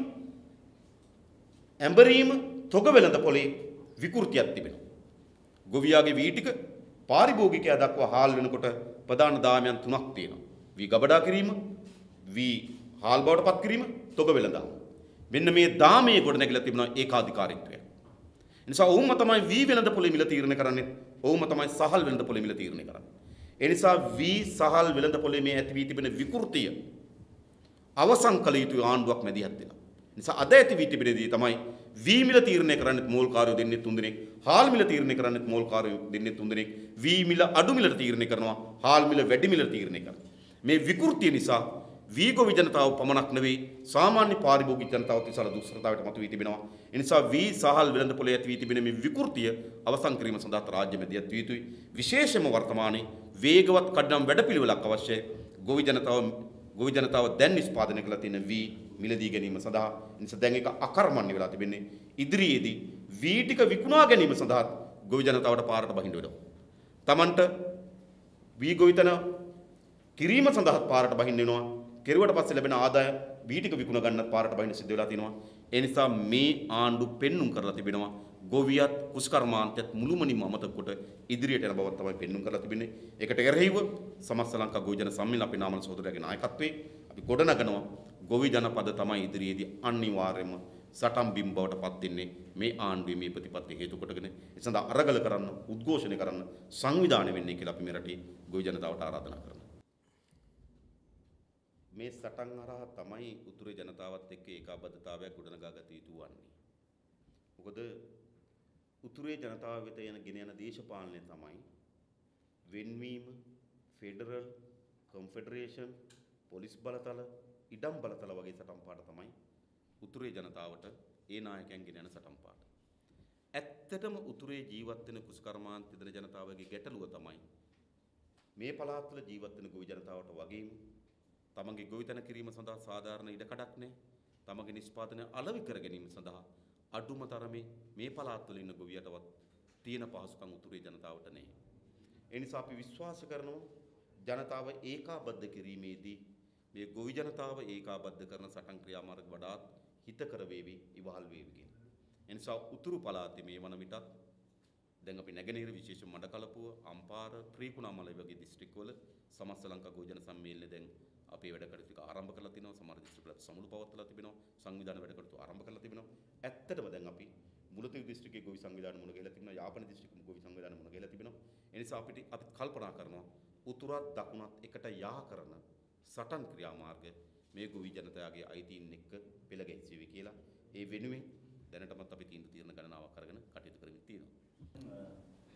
ඇඹරීම තොග වෙළඳ පොලේ විකෘතියක් තිබෙනවා. ගොවියාගේ වී ටික පාරිභෝගිකයා දක්වා හාල් වෙනකොට ප්‍රධාන දාමයන් තුනක් තියෙනවා. වී ගබඩා කිරීම, වී හාල් බවට පත් කිරීම, තොග වෙළඳාම. මෙන්න මේ දාමයේ ගොඩ නැගිලා තිබෙනවා ඒකාධිකාරීත්වය. ඒ නිසා ඔවුන්ම තමයි වී වෙළඳ පොලේ මිල තීරණය කරන්නේ. ඔවුන්ම තමයි සහල් වෙළඳ පොලේ මිල තීරණය කරන්නේ. ඒ නිසා වී සහල් වෙළඳ පොලේ මේ ඇති වී තිබෙන විකෘතිය අවසන් කළ යුතු ආණ්ඩුවක් මැදිහත් වෙනවා. නිසා අද ඇති වී තිබෙනදී තමයි වී මිල තීරණය කරන්නේ මූල්කාරයෝ දෙන්නේ 3 දෙනෙක්, හාල් මිල තීරණය කරන්නේ මූල්කාරයෝ දෙන්නේ 3 දෙනෙක්, වී මිල අඩු මිලට තීරණය කරනවා, හාල් මිල වැඩි මිලට තීරණය කරනවා. මේ විකෘතිය නිසා වී ගොවි ජනතාව පමණක් නෙවෙයි සාමාන්‍ය පාරිභෝගික ජනතාවත් විශාල දුෂ්කරතාවයට මතු වී තිබෙනවා. ඒ නිසා වී සහල් වෙළඳ පොලේ ඇති වී තිබෙන මේ විකෘතිය අවසන් කිරීම සඳහා රාජ්‍ය මැදිහත් විය යුතුයි. විශේෂයෙන්ම වර්තමානයේ වේගවත් කඩනම් වැඩපිළිවෙලක් අවශ්‍යයි. ගොවි ජනතාව දැන් නිෂ්පාදනය කළ තියෙන වී මිලදී ගැනීම සඳහා. නිසා දැන් ඒක අකර්මණ්‍ය වෙලා තිබෙන්නේ. ඉදිරියේදී වී ටික විකුණා ගැනීම සඳහා ගොවි ජනතාවට පාරට බහින්න වෙනවා. Tamanට වී ගොවිතැන කිරීම සඳහා පාරට බහින්න වෙනවා. කෙරුවට පස්සේ ලැබෙන ආදාය වී ටික විකුණ ගන්නත් පාරට බහින්න සිද්ධ වෙලා තිනවා. ඒ නිසා මේ ආණ්ඩු පෙන්눔 කරලා තිබෙනවා ගොවියත් කුෂ්කර්මාන්තයත් මුළුමනින්ම අමතක කොට ඉදිරියට යන බවක් තමයි පෙන්눔 කරලා තිබෙන්නේ. ඒකට එරෙහිව සමස්ත ලංකා ගොවි ජන සම්මේලන අපේ නාමල් සහෝදරයාගේ නායකත්වයේ අපි ගොඩනගනවා ගොවි ජනපද තමයි ඉදිරියේදී අනිවාර්යයෙන්ම සටන් බිම් බවට පත් වෙන්නේ මේ ආණ්ඩුවේ මේ ප්‍රතිපත්ති හේතු කොටගෙන. ඒ සඳහා අරගල කරන්න, උද්ඝෝෂණය කරන්න සංවිධානය වෙන්නේ කියලා අපි මේ රටේ ගොවි ජනතාවට ආරාධනා කරනවා. මේ සටන් හරහා තමයි උතුරේ ජනතාවත් එක්ක ඒකාබද්ධතාවයක් ගොඩනගා ගත යුතු වන්නේ. මොකද උතුරේ ජනතාව වෙත ගෙන යන දේශපාලනය තමයි වෙන්වීම, ෆෙඩරල්, කොන්ෆෙඩරේෂන්, පොලිස් බලතල, ඉඩම් බලතල වගේ සටන් පාට තමයි උතුරේ ජනතාවට ඒ නායකයන් ගෙන යන සටන් පාට. ඇත්තටම උතුරේ ජීවත් වෙන කුෂ්කර්මාන්ත ඉදර ජනතාවගේ ගැටලුව තමයි මේ පළාත්වල ජීවත් වෙන ගොවි ජනතාවට වගේම තමන්ගේ ගොවිතැන කිරීම සඳහා සාධාරණ ඉඩකඩක් නැහැ. තමන්ගේ නිෂ්පාදනය අලෙවි කර ගැනීම සඳහා අඩුම තරමේ මේ පළාත්වල ඉන්න ගොවියටවත් තියෙන පහසුකම් උතුරේ ජනතාවට නැහැ. ඒ නිසා අපි විශ්වාස කරනවා ජනතාව ඒකාබද්ධ කිරීමේදී මේ ගොවි ජනතාව ඒකාබද්ධ කරන සටන් ක්‍රියාමාර්ග වඩාත් හිතකර වේවි, ඉවහල් වේවි කියන. ඒ නිසා උතුරු පළාතේ මේ වන විටත් දැන් අපි නැගෙනහිර විශේෂ මඩකලපුව, අම්පාර, ත්‍රිකුණාමලය වගේ දිස්ත්‍රික්කවල සමස්ත ලංකා ගොවි ජන සම්මේලනය දැන් අපේ වැඩ කටයුතු ටික ආරම්භ කරලා තිනවා. සමහර දිස්ත්‍රික්කවල සමුළු පවත්වලා තිබෙනවා. සංවිධාන වැඩ කටයුතු ආරම්භ කරලා තිබෙනවා. ඇත්තටම දැන් අපි මුලතිව් දිස්ත්‍රික්කයේ ගොවි සංවිධාන මුණ ගැහිලා තිබෙනවා. යාපන දිස්ත්‍රික්කයේ ගොවි සංවිධාන මුණ ගැහිලා තිබෙනවා. ඒ නිසා අපි කල්පනා කරනවා උතුරත් දකුණත් එකට යා කරන සටන් ක්‍රියාමාර්ග මේ ගොවි ජනතාවගේ අයිතීන් එක්ක පෙළ ගැහිසෙවි කියලා. ඒ වෙනුවෙන් දැනටමත් අපි තීරණ ගණනාවක් අරගෙන කටයුතු කරමින් තියෙනවා.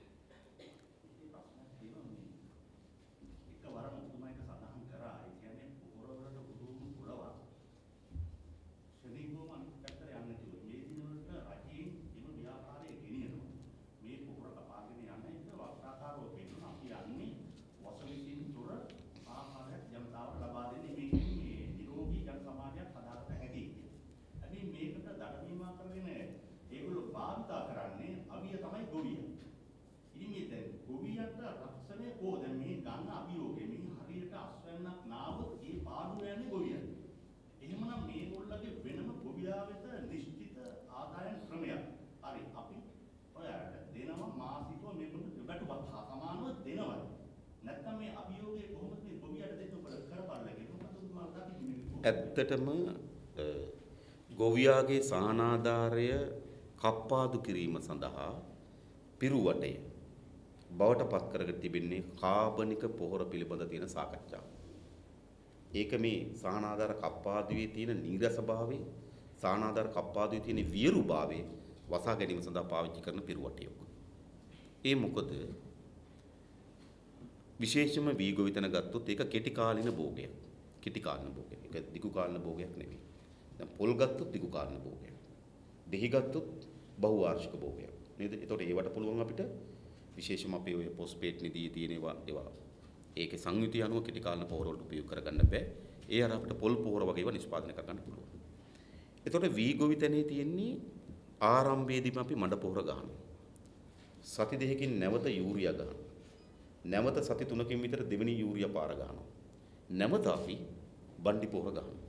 ඇත්තටම ගොවියාගේ සහනාධාරය කප්පාදු කිරීම සඳහා පිරුවටය බවට පත් කරගෙන තිබෙන්නේ කාබනික පොහොර පිළිබඳ තියෙන සාකච්ඡාව. ඒක මේ සහනාධාර කප්පාදුවේ තියෙන නීරසභාවය, සහනාධාර කප්පාදුවේ තියෙන වියරුභාවය වසා ගැනීම සඳහා පාවිච්චි කරන පිරුවටයක්. ඒ මොකද විශේෂම වී ගොවිතැන ගත්තොත් ඒක කෙටි කාලින භෝගයක්. කෙටි කාලින භෝගයක්. ඒක දිගු කාලින භෝගයක් නෙවෙයි. දැන් පොල් ගත්තොත් දිගු කාලින භෝගයක්. දෙහි ගත්තොත් බහුවාර්ෂික භෝගයක්. නේද? ඒතකොට ඒවට පුළුවන් අපිට විශේෂම අපේ ඔය පොස්පේට් නිදියේ තියෙන ඒවා ඒකේ සංයුතිය අනුව කෙටි කාලින පොහොර වලට උපයෝග කරගන්න බෑ. ඒ අර අපිට පොල් පොහොර වගේ ඒවා නිෂ්පාදනය කරගන්න පුළුවන්. ඒතකොට වී ගොවිතැනේ තියෙන්නේ ආරම්භයේදීම අපි මඩ පොහොර ගන්නවා. සති දෙකකින් නැවත යූරියා ගන්නවා. නැවත සති 3කින් විතර දෙවෙනි යූරියා පාර ගන්නවා. නැවත අපි බණ්ඩි පොහොර ගන්නවා.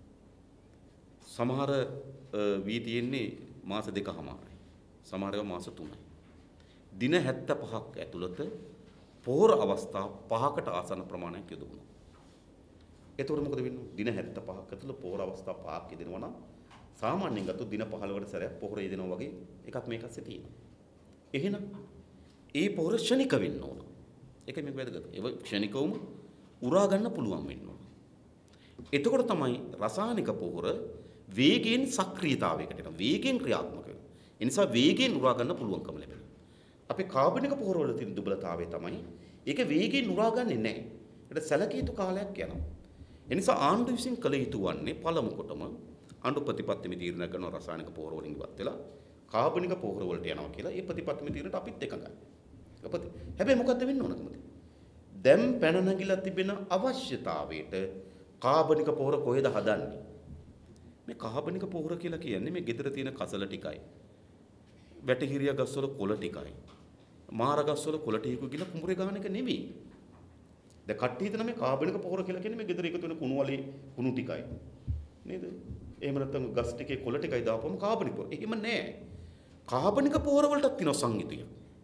සමහර වී තියෙන්නේ මාස 2කමාරයි. සමහර ඒවා මාස 3යි. දින 75ක් ඇතුළත පොහොර අවස්ථා 5කට ආසන්න ප්‍රමාණයක් යොදවනවා. එතකොට මොකද වෙන්නේ? දින 75ක් ඇතුළත පොහොර අවස්ථා 5ක් යෙදෙනවා නම් සාමාන්‍යයෙන් ගත්තොත් දින 15කට සැරයක් පොහොර යෙදෙනවා වගේ එකක් මේකස්සේ තියෙනවා. එහෙනම් ඒ පොහොර ක්ෂණික වෙන්න ඕන. ඒකයි මේක වැදගත්. ඒක ක්ෂණිකවම උරා ගන්න පුළුවන් වෙන්න ඕන. එතකොට තමයි රසායනික පොහොර වේගයෙන් සක්‍රියතාවයකට එනවා. වේගයෙන් ක්‍රියාත්මක වෙනවා. ඒ නිසා වේගයෙන් උරා ගන්න පුළුවන්කම ලැබෙනවා. අපේ කාබනික පොහොර වල තියෙන දුබලතාවය තමයි ඒක වේගයෙන් උරා ගන්නේ නැහැ. ඒකට සැලකිය යුතු කාලයක් යනවා. ඒ නිසා ආණ්ඩුව විසින් කළ යුතු වන්නේ පළමු කොටම ආණ්ඩු ප්‍රතිපත්තිය තීරණය කරන රසායනික පොහොර වලින් ඉවත් වෙලා කාබනික පොහොර වලට යනවා කියලා ඒ ප්‍රතිපත්තිය තීරණයට අපිත් එකඟයි. හැබැයි මොකද්ද වෙන්න ඕනකමද? දැන් පැන නැගිලා තිබෙන අවශ්‍යතාවයට කාබනික පොහොර කොහෙද හදන්නේ? මේ කාබනික පොහොර කියලා කියන්නේ මේ ගෙදර තියෙන කසල ටිකයි. වැටිහිරිය ගස්වල කොළ ටිකයි. මාර ගස්වල කොළ ටිකකුයි කියලා කුඹුරේ ගන්න එක නෙවෙයි. දැන් කට්ටිය හිතන මේ කාබනික පොහොර කියලා කියන්නේ මේ ගෙදර එකතු වෙන කුණු වලේ කුණු ටිකයි. නේද? එහෙම නැත්නම් ගස් ටිකේ කොළ ටිකයි දාපුවම කාබනික පොහොර. එහෙම නෑ. කාබනික පොහොර වලටත් තියෙනවා සංයුතිය.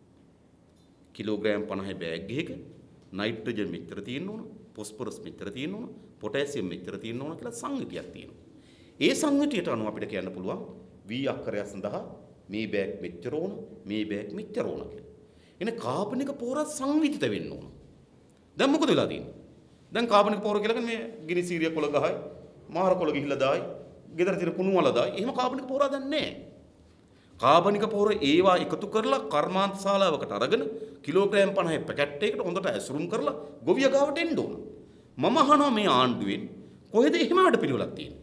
කිලෝග්‍රෑම් 50 බෑග් එකක නයිට්‍රජන් මෙච්චර තියෙන්න ඕන, ෆොස්ෆරස් මෙච්චර තියෙන්න ඕන, පොටෑසියම් මෙච්චර තියෙන්න ඕන කියලා සංයුතියක් තියෙනවා. ඒ සංයුතියට අනුව අපිට කියන්න පුළුවන් V අක්කරය සඳහා මේ බෑග් මෙච්චර ඕන, මේ බෑග් මෙච්චර ඕන කියලා. එනේ කාබනික පොහොර සංවිධිත වෙන්න ඕන. දැන් මොකද වෙලා තියෙන්නේ? දැන් කාබනික පොහොර කියලා කියන්නේ මේ ගිනි සීරිය කොළ ගහයි, මාර කොළ ගිහිල්ලා දායි, ගෙදර තියෙන කුණු වල දායි. එහෙම කාබනික පොහොර දැන් නැහැ. කාබනික පොහොර ඒවා එකතු කරලා කර්මාන්ත ශාලාවකට අරගෙන කිලෝග්‍රෑම් 50 පැකට් එකකට හොඳට ඇසුරුම් කරලා ගොවිය ගාවට එන්න ඕන. මම අහනවා මේ ආණ්ඩුවෙන් කොහෙද එහෙම වැඩ පිළිවෙලක් තියෙන්නේ?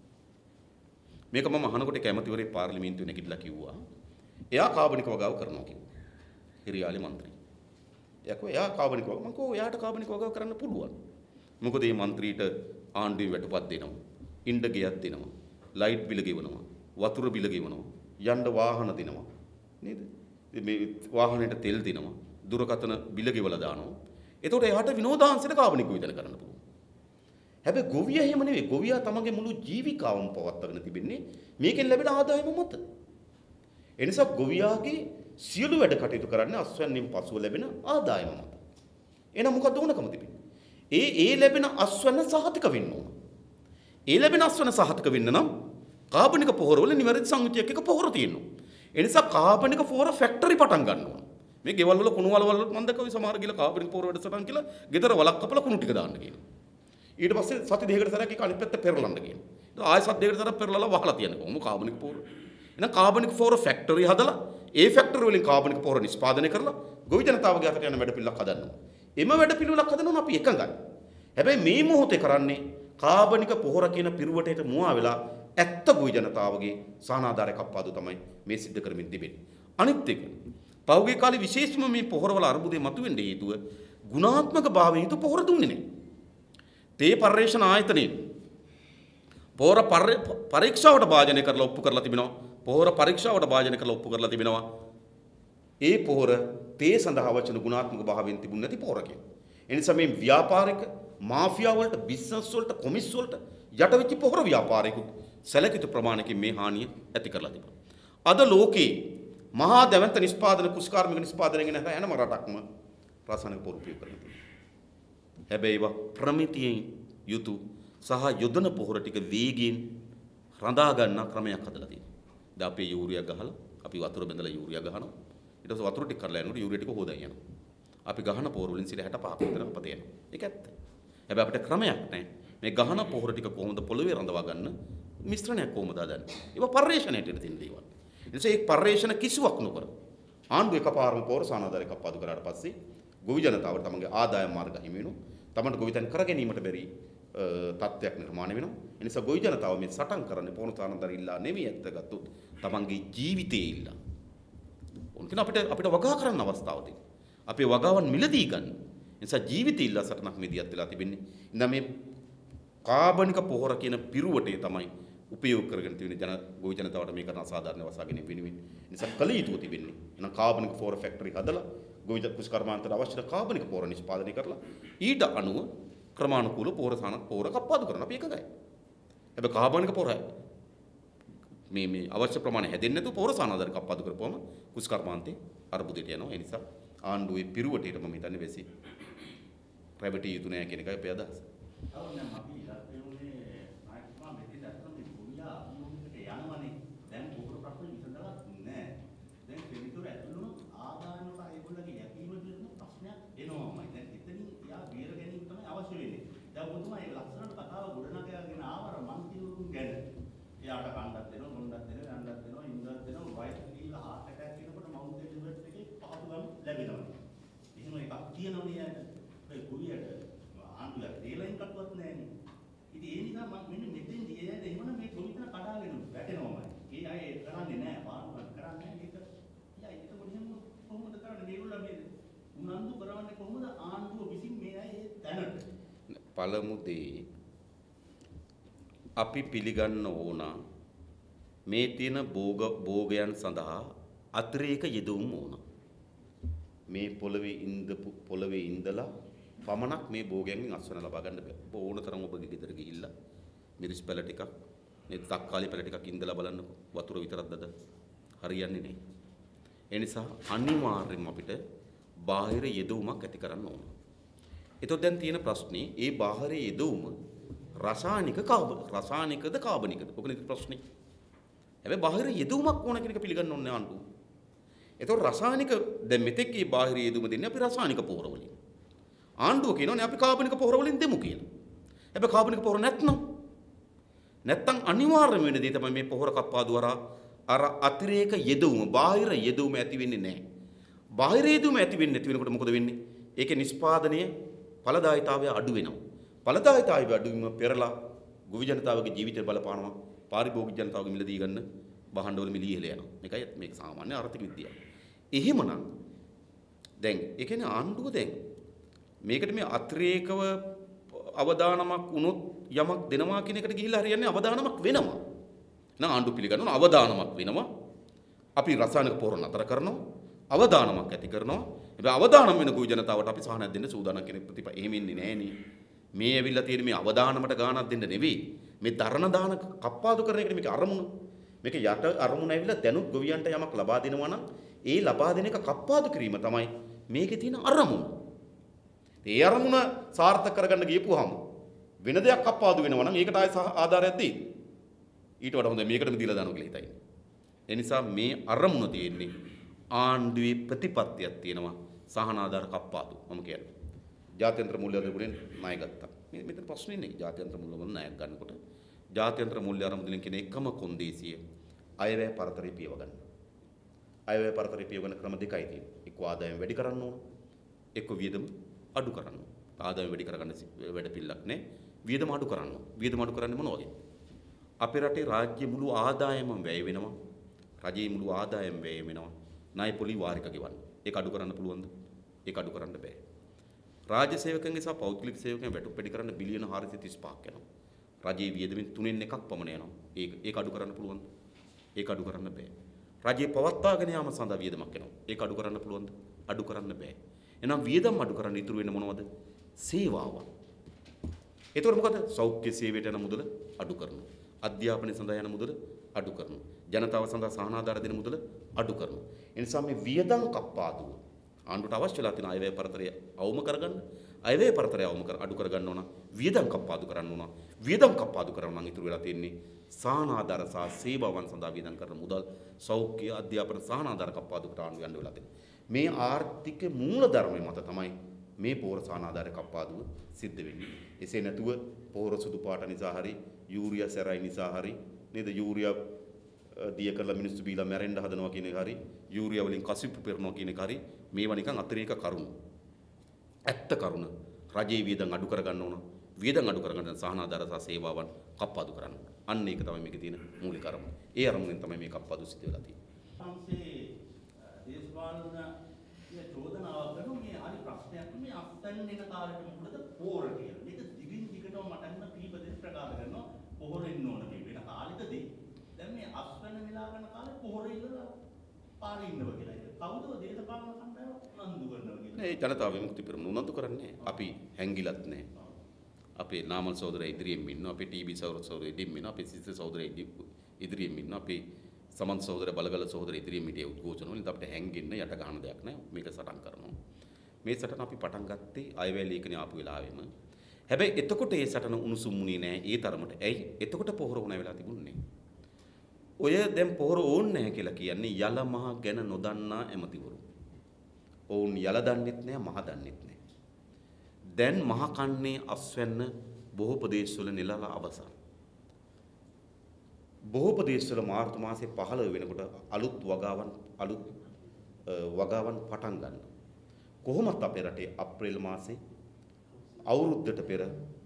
මේක මම අහනකොට කැමතිවරේ පාර්ලිමේන්තුවේ නැගිටලා කිව්වා. එයා කාබනික වගාව කරනවා කිව්වා. හිරියාලි මන්ත්‍රී. එයා කාබනික වගාව මම කිව්වා එයාට කාබනික වගාව කරන්න පුළුවන්. මොකද මේ මන්ත්‍රීට ආණ්ඩුවේ වැටුපත් දෙනවා. ඉන්ඩ ගෙයක් දෙනවා. ලයිට් බිල ගෙවනවා. වතුර බිල ගෙවනවා. යන්න වාහන දෙනවා. නේද? මේ වාහනේට තෙල් දෙනවා. දුරකථන බිල ගෙවලා දානවා. එතකොට එයාට විනෝදාංශයට කාබනික වියදම් කරන්න පුළුවන්. හැබැයි ගොවියා එහෙම නෙවෙයි. ගොවියා තමගේ මුළු ජීවිකාවම පවත්වාගෙන තිබෙන්නේ මේකෙන් ලැබෙන ආදායම මත. ඒ නිසා ගොවියාගේ සියලු වැඩ කටයුතු කරන්නේ අස්වැන්නෙන් පසුව ලැබෙන ආදායම මත. එහෙනම් මොකද ඕනකම තිබෙන්නේ? ඒ ලැබෙන අස්වැන්න සහතික වෙන්න ඕන. ඒ ලැබෙන අස්වැන්න සහතික වෙන්න නම් කාබනික පොහොර වල නිවැරදි සංයුතියක් එක පොහොර තියෙනවා. ඒ නිසා කාබනික පොහොර ෆැක්ටරි පටන් ගන්න ඕන. මේ ගෙවල් වල කුණු වල මම දැක්කේ සමහර ගිල කාබනික පොහොර වැඩසටහන් කියලා ගෙදර වලක් කපලා කුණු ටික දාන්න කියනවා. ඊට පස්සේ සති දෙකකට සැරයක් ඒක අනිත් පැත්ත පෙරලන්න කියනවා. ඊට ආයෙ සති දෙකකට සැරයක් පෙරලලා වහලා තියන්න කොහොම කාබනික පොහොර. එහෙනම් කාබනික පොහොර ෆැක්ටරි හදලා ඒ ෆැක්ටරි වලින් කාබනික පොහොර නිෂ්පාදනය කරලා ගොවි ජනතාවගේ අතට යන වැඩ පිළිවෙලක් හදනවා. එම වැඩ පිළිවෙලක් හදනවා අපි එකඟයි. හැබැයි මේ මොහොතේ කරන්නේ කාබනික පොහොර කියන පිරුවටට මුවා වෙලා ඇත්ත ගොවි ජනතාවගේ සානාධාරය කප්පාදු තමයි මේ සිද්ධ කරමින් තිබෙන්නේ. අනිත් එක පහුගිය කාලේ විශේෂම මේ පොහොරවල අර්බුදේ මතුවෙන්න හේතුව ගුණාත්මක භාවයෙන් යුතු පොහොර දුන්නේ නැහැ. තේ පර්යේෂණ ආයතනයේ පොහොර පරීක්ෂාවට භාජනය කරලා ඔප්පු කරලා තිබෙනවා. පොහොර පරීක්ෂාවට භාජනය කරලා ඔප්පු කරලා තිබෙනවා. ඒ පොහොර තේ සඳහා අවශ්‍ය ගුණාත්මක භාවයෙන් තිබුණ නැති පොහොර කියන. ඒ නිසා මේ ව්‍යාපාරික මාෆියා වලට බිස්නස් වලට කොමිස් වලට යට වෙච්ච පොහොර ව්‍යාපාරිකුත් සැලකිත ප්‍රමාණයකින් මේ හානිය ඇති කරලා තිබෙනවා. අද ලෝකේ මහා දැවැන්ත නිෂ්පාදන කුෂ්කාර්මික නිෂ්පාදනය ගැන හැම රටක්ම රසායනික පොහොර උපයෝග කරනවා. හැබැයි ඒවා ප්‍රමිතියෙන් යුතු සහ යොදන පොහොර ටික වේගයෙන් රඳා ගන්න ක්‍රමයක් හදලා තියෙනවා. දැන් අපි යූරියා ගහලා අපි වතුර බැඳලා යූරියා ගහනවා. ඊට පස්සේ වතුර ටික කරලා යනකොට යූරියා ටික හොදා යනවා. අපි ගහන පොහොර වලින් 65% විතර අපත යනවා. ඒක ඇත්ත. හැබැයි අපිට ක්‍රමයක් නැහැ. මේ ගහන පොහොර ටික කොහොමද පොළවේ රඳවා ගන්න මිශ්‍රණයක් කොහොමද හදන්නේ? ඒවා පර්යේෂණයට තියෙන දේවල්. ඒ නිසා ඒ පර්යේෂණ කිසිවක් නොකර ආණ්ඩුව එකපාරම පොහොර සානාධාරය කප්පාදු කරාට පස්සේ ගොවි ජනතාවට තමන්ගේ ආදායම් මාර්ග හිමි වෙනවා. තමන්ට ගොවිතැන් කර ගැනීමට බැරි තත්ත්වයක් නිර්මාණය වෙනවා. ඒ නිසා ගොවි ජනතාව මේ සටන් කරන්නේ පොහොර සානාධාරය ඉල්ලා නෙමෙයි ඇත්ත ගත්තොත් තමන්ගේ ජීවිතේ ඉල්ලා. උන්කින අපිට වගා කරන්න අවස්ථාව තියෙනවා. අපේ වගාවන් මිලදී ගන්න. ඒ නිසා ජීවිතය ඉල්ලා සටනක් මෙදියත් වෙලා තිබෙන්නේ. ඉතින් මේ කාබනික පොහොර කියන පිරුවටේ තමයි උපයෝග කරගෙන තියෙන ගොවි ජනතාවට මේක අසාධාරණ වසාගෙන වෙනුවෙන්. ඒ නිසා කල යුතුව තිබෙන්නේ. එහෙනම් කාබනික පොහොර ෆැක්ටරි හදලා ගොවි කුෂ්කර්මාන්තයට අවශ්‍ය කාබනික පොහොර නිෂ්පාදනය කරලා ඊට අනුව ක්‍රමානුකූල පොහොර කප්පාදු කරන අපි එකගයි. හැබැයි කාබනික පොහොර මේ අවශ්‍ය ප්‍රමාණය හැදෙන්නේ නැතුව පොහොර සානාධාරය කප්පාදු කරපුවම කුෂ්කර්මාන්තේ අර්බුදයට යනවා. ඒ නිසා ආණ්ඩුවේ පිරුවටේට මම හිතන්නේ වෙසි ප්‍රයිවටි යුතු නැහැ කියන එකයි අපේ අදහස. ඔව් නෑ අපි ඉලක්ක වෙන්නේ ආයතන මෙතන අතන මේ ගොවියා අභියෝගයකට යනවා ඔබතුමා ඒක ලස්සනට කතාව ගොඩනගාගෙන ආවර මන්තිවරුන් ගැන. එයාට කණ්ඩක් දෙනවා, මොණ්ඩක් දෙනවා, යන්නක් දෙනවා, ඉන්දක් දෙනවා, වයසට ගිහිල්ලා heart attack එනකොට Mount Elizabeth එකේ පහසුකම් ලැබෙනවා. එහෙම එකක් තියෙනවනේ යාට. ඒ කුරියට ආණ්ඩුවක් දේලෙන් කටවත් නැහැ. ඉතින් ඒ නිසා මම මෙන්න මෙතෙන්දී එයාට එහෙමනම් මේ කොමිටන කඩාගෙන වැටෙනවමයි. ඒ අය කරන්නේ නැහැ, පාඩුවක් කරන්නේ නැහැ. ඒක එතකොට එහෙම කොහොමද කරන්නේ? මේගොල්ලෝ මේ උනන්දු කරවන්නේ කොහොමද ආණ්ඩුව විසින් මේ අය දැනට? පළමු දේ අපි පිළිගන්න ඕන මේ තියෙන භෝගයන් සඳහා අතිරේක යෙදවුම් ඕන. මේ පොළවේ ඉඳලා පමණක් මේ භෝගයන්ගෙන් අස්වැන්න ලබා ගන්න බෑ. ඕන තරම් ඔබගේ ගෙදර ගිහිල්ලා මිරිස් පැල ටිකක්, මේ තක්කාලි පැල ටිකක් ඉඳලා බලන්නකො. වතුර විතරක් දද හරියන්නේ නැහැ. ඒ නිසා අනිවාර්යයෙන්ම අපිට බාහිර යෙදවුමක් ඇති කරන්න ඕන. එතකොට දැන් තියෙන ප්‍රශ්නේ ඒ බාහිර යෙදවුම රසායනිකද කාබනිකද? ඔක නේ ප්‍රශ්නේ. හැබැයි බාහිර යෙදවුමක් ඕන කියන එක පිළිගන්න ඕනේ ආණ්ඩුව. එතකොට රසායනික දැන් මෙතෙක් මේ බාහිර යෙදවුම දෙන්නේ අපි රසායනික පොහොර වලින්. ආණ්ඩුව කියනෝනේ අපි කාබනික පොහොර වලින් දෙමු කියලා. හැබැයි කාබනික පොහොර නැත්නම් අනිවාර්යම වෙන දේ තමයි මේ පොහොර කප්පාදු වරා අර අතිරේක යෙදවුම බාහිර යෙදවුම ඇති වෙන්නේ නැහැ. බාහිර යෙදවුම ඇති වෙන්නේ නැති වෙනකොට මොකද වෙන්නේ? ඒකේ නිෂ්පාදනය ඵලදායීතාවය අඩු වෙනවා. ඵලදායීතාවය අඩු වීම පෙරලා ගොවි ජනතාවගේ ජීවිතය බලපානවා. පාරිභෝගික ජනතාවගේ මිලදී ගන්න භාණ්ඩවල මිල ඉහළ යනවා. මේක සාමාන්‍ය ආර්ථික විද්‍යාව. එහෙමනම් දැන් ඒ කියන්නේ ආණ්ඩුව දැන් මේකට මේ අතිරේකව අවදානමක් වුණොත් යමක් දෙනවා කියන එකට ගිහිල්ලා හරියන්නේ අවදානමක් වෙනවා. නම් ආණ්ඩුව පිළිගන්නවා අවදානමක් වෙනවා. අපි රසායනික පොහොර නතර කරනවා. අවදානමක් ඇති කරනවා. හැබැයි අවදානම් වෙන ගොවි ජනතාවට අපි සහනයක් දෙන්න සූදානම් කෙනෙක් ප්‍රතිපා එහෙම ඉන්නේ නෑනේ. මේ ඇවිල්ලා තියෙන මේ අවදානමට ගාණක් දෙන්න නෙවෙයි. මේ දරණ දාන කප්පාදු කරන එකට මේක අරමුණ. මේක යට අරමුණ ඇවිල්ලා දැනුත් ගොවියන්ට යමක් ලබා දෙනවා නම් ඒ ලබා දෙන එක කප්පාදු කිරීම තමයි මේකේ තියෙන අරමුණ. ඒ අරමුණ සාර්ථක කරගන්න ගියපුවාම වෙන දෙයක් කප්පාදු වෙනවා නම් ඒකට ආය ආධාරයක් දෙයි. ඊට වඩා හොඳ මේකටම දීලා දානවා කියලා හිතයි. ඒ නිසා මේ අරමුණ තියෙන්නේ ආණ්ඩුවේ ප්‍රතිපත්තියක් තියෙනවා සහනාධාර කප්පාදු. මම කියන්නේ ජාත්‍යන්තර මූල්‍ය අරමුදෙන් ණය ගත්තා. මෙතන ප්‍රශ්නේ නේ ජාත්‍යන්තර මූල්‍ය වල ණයක් ගන්නකොට ජාත්‍යන්තර මූල්‍ය අරමුදෙන් කියන එකම කොන්දේසිය අයවැය පරතරය පියව ගන්න. අයවැය පරතරය පියව ගන්න ක්‍රම දෙකයි තියෙන්නේ. එක්ක ආදායම වැඩි කරන්න ඕන. එක්ක වියදම අඩු කරන්න ඕන. ආදායම වැඩි කරගන්න වැඩ පිළිලක් නෑ. වියදම අඩු කරන්න ඕන. වියදම අඩු කරන්නේ මොන වගේ? අපේ රටේ රාජ්‍ය මුළු ආදායමම වැය වෙනවා. රජයේ මුළු ආදායම වැය වෙනවා. ණය පොලි වාරික ගෙවන්න. ඒක අඩු කරන්න පුළුවන්ද? ඒක අඩු කරන්න බෑ. රාජ්‍ය සේවකයන්ගේ සහ පෞද්ගලික සේවකයන් වැටුප් වැඩි කරන්න බිලියන 435ක් යනවා. රජයේ වියදමින් 3න් 1ක් පමණ යනවා. ඒක අඩු කරන්න පුළුවන්ද? ඒක අඩු කරන්න බෑ. රජයේ පවත්වාගෙන යාම සඳහා වියදමක් යනවා. ඒක අඩු කරන්න පුළුවන්ද? අඩු කරන්න බෑ. එහෙනම් වියදම් අඩු කරන්න ඉතුරු වෙන්නේ මොනවද? සේවාවන්. ඒතකොට මොකද? සෞඛ්‍ය සේවයට යන මුදල අඩු කරනවා. අධ්‍යාපනය සඳහා යන මුදල අඩු කරනවා. ජනතාව සඳහා සහනාධාර දෙන මුදල අඩු කරනවා. ඒ නිසා මේ වියදම් කප්පාදුව ආණ්ඩුවට අවශ්‍ය වෙලා තියෙන අයවැය පරතරය අවම කරගන්න, අයවැය පරතරය අඩු කරගන්න ඕන, වියදම් කප්පාදු කරන්න ඕන. වියදම් කප්පාදු කරනවා නම් ඉතුරු වෙලා තියෙන්නේ සහනාධාර සහ සේවාවන් සඳහා වියදම් කරන මුදල්, සෞඛ්‍ය, අධ්‍යාපන සහනාධාර කප්පාදුකට ආණ්ඩුව යන්න වෙලා තියෙන්නේ. මේ ආර්ථික මූල ධර්මය මත තමයි මේ පොහොර සහනාධාර කප්පාදුව සිද්ධ වෙන්නේ. එසේ නැතුව පොහොර සුදු පාට නිසා හරි, යූරියා සැරයි නිසා හරි නේද? යූරියා දිය කරලා මිනිස්සු බීලා මැරෙන්න හදනවා කියන එක හරි, යූරියා වලින් කසිප්පු පෙරනවා කියන එක හරි, මේවා නිකන් අතිරේක කරුණු. ඇත්ත කරුණ. රජයේ වියදම් අඩු කරගන්න ඕන. වියදම් අඩු කරගන්න සහනාධාර සහ සේවාවන් කප්පාදු කරන්න ඕන. අන්න ඒක තමයි මේකේ තියෙන මූලික අරමුණ. ඒ අරමුණෙන් තමයි මේ කප්පාදු සිද්ධ වෙලා තියෙන්නේ. සංසේ දේශපාලන චෝදනාව කරන මේ හරි ප්‍රශ්නයක් මේ අත්දැන් වෙන කාලෙට මොකද පොහොර කියලා. මේක දිගින් දිගටම මටන්න කීප දෙනෙක් ප්‍රකාශ කරනවා පොහොර ඉන්න ඕන මේ වෙන කාලෙකදී. දැන් මේ අස්වැන්න වෙලා ගන්න කාලේ පොහොර ඉල්ලලා පාරේ ඉන්නවා කියලා. ඒක කවුද දේශපාලන සම්ප්‍රදාය උනන්දු කරනවා කියලා. නේ ජනතාව විමුක්ති පෙරමුණ උනන්දු කරන්නේ. අපි හැංගිලත් නැහැ. අපේ නාමල් සහෝදරයා ඉදිරියෙන් ඉන්නවා. අපේ ටීබී සහෝදරයා ඉදිරියෙන් ඉන්නවා. අපේ සිස්ටර් සහෝදරයා ඉදිරියෙන් ඉන්නවා. අපේ සමන්ත සහෝදරයා බලගල සහෝදරයා ඉදිරියෙන් මිටිය උද්ඝෝෂණ වලින් අපිට හැංගෙන්න යට ගන්න දෙයක් නැහැ. මේක සටන් කරනවා. මේ සටන අපි පටන් ගත්තේ අයවැය ලේඛනය ආපු වෙලාවෙම. හැබැයි එතකොට ඒ සටන උණුසුම් වුණේ නැහැ ඒ තරමට. ඇයි? එතකොට පොහොර වුණ වෙලා තිබුණේ. ඔය දැන් පොහොර ඕන්නේ නැහැ කියලා කියන්නේ යල මහ ගැන නොදන්නා ඇමතිවරු. ඔවුන් යල දන්නෙත් නැහැ මහ දන්නෙත් නැහැ. දැන් මහ කන්නේ අස්වැන්න බොහෝ ප්‍රදේශවල නෙළලා අවසන්. බොහෝ ප්‍රදේශවල මාර්තු මාසේ 15 වෙනකොට අලුත් වගාවන් පටන් ගන්නවා. කොහොමත් අපේ රටේ අප්‍රේල් මාසේ අවුරුද්දට පෙර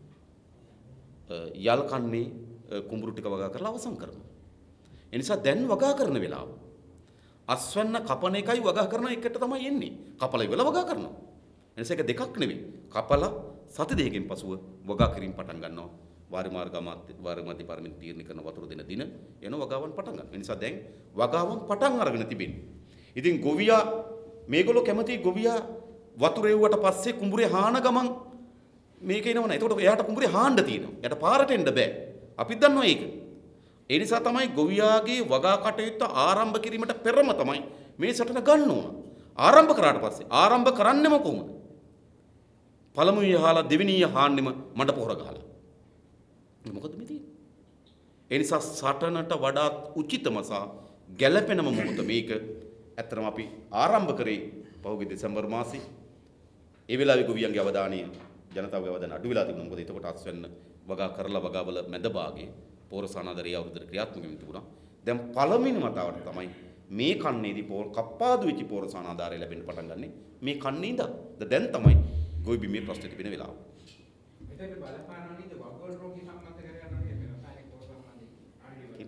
යල් කන්නේ කුඹුරු ටික වගා කරලා අවසන් කරනවා. ඒ නිසා දැන් වගා කරන වෙලාව අස්වැන්න කපන එකයි වගා කරන එකට තමයි එන්නේ. කපලා ඉවල වගා කරනවා. ඒ නිසා ඒක දෙකක් නෙවෙයි. කපලා සති දෙකකින් පසුව වගා කිරීම පටන් ගන්නවා. වාරිමාර්ග පාර්ලිමේන්තු තීරණය කරන වතුර දෙන දින එන වගාවන් පටන් ගන්නවා. ඒ නිසා දැන් වගාවන් පටන් අරගෙන තිබෙන්නේ. ඉතින් ගොවියා මේගොල්ලෝ කැමති ගොවියා වතුර එව්වට පස්සේ කුඹුරේ හාන ගමන් මේක එනවනේ. එතකොට එයාට කුඹුරේ හාන්න තියෙනවා. එයාට පාරට එන්න බෑ. අපිත් දන්නවා ඒක. ඒ නිසා තමයි ගොවියාගේ වගා කටයුත්ත ආරම්භ කිරීමට පෙරම තමයි මේ සටන ගන්න ඕන. ආරම්භ කරාට පස්සේ ආරම්භ කරන්නෙම කොහොමද? පළමුව යහලා දෙවෙනි යහන්නෙම මඩ පොහොර ගහලා. මොකද මේ තියෙන්නේ? ඒ නිසා සටනට වඩාත් උචිතම සහ ගැළපෙනම මොහොත මේක. ඇත්තටම අපි ආරම්භ කරේ පහුගිය දෙසැම්බර් මාසේ. ඒ වෙලාවේ ගොවියන්ගේ අවධානය ජනතාවගේ අවධානය අඩු වෙලා තිබුණා. මොකද එතකොට අස්වැන්න වගා කරලා වගාවල මැද භාගයේ පෝර සානාධාරය අවුරුද්දට ක්‍රියාත්මක වෙමින් තිබුණා. දැන් පළවෙනි වතාවට තමයි මේ කන්නේදී පෝර කප්පාදු වෙච්ච පෝර සානාධාරය ලැබෙන්න පටන් ගන්නෙ මේ කන්නේ ඉඳන්. දැන් තමයි ගොවි බිමේ ප්‍රශ්න තිබෙන වෙලාව. එතකොට බලපානවා නේද වගෝල් රෝගී සම්මත කරගන්නවා නේද රසායනික පෝර සම්බන්ධයෙන් ආණ්ඩුවේ.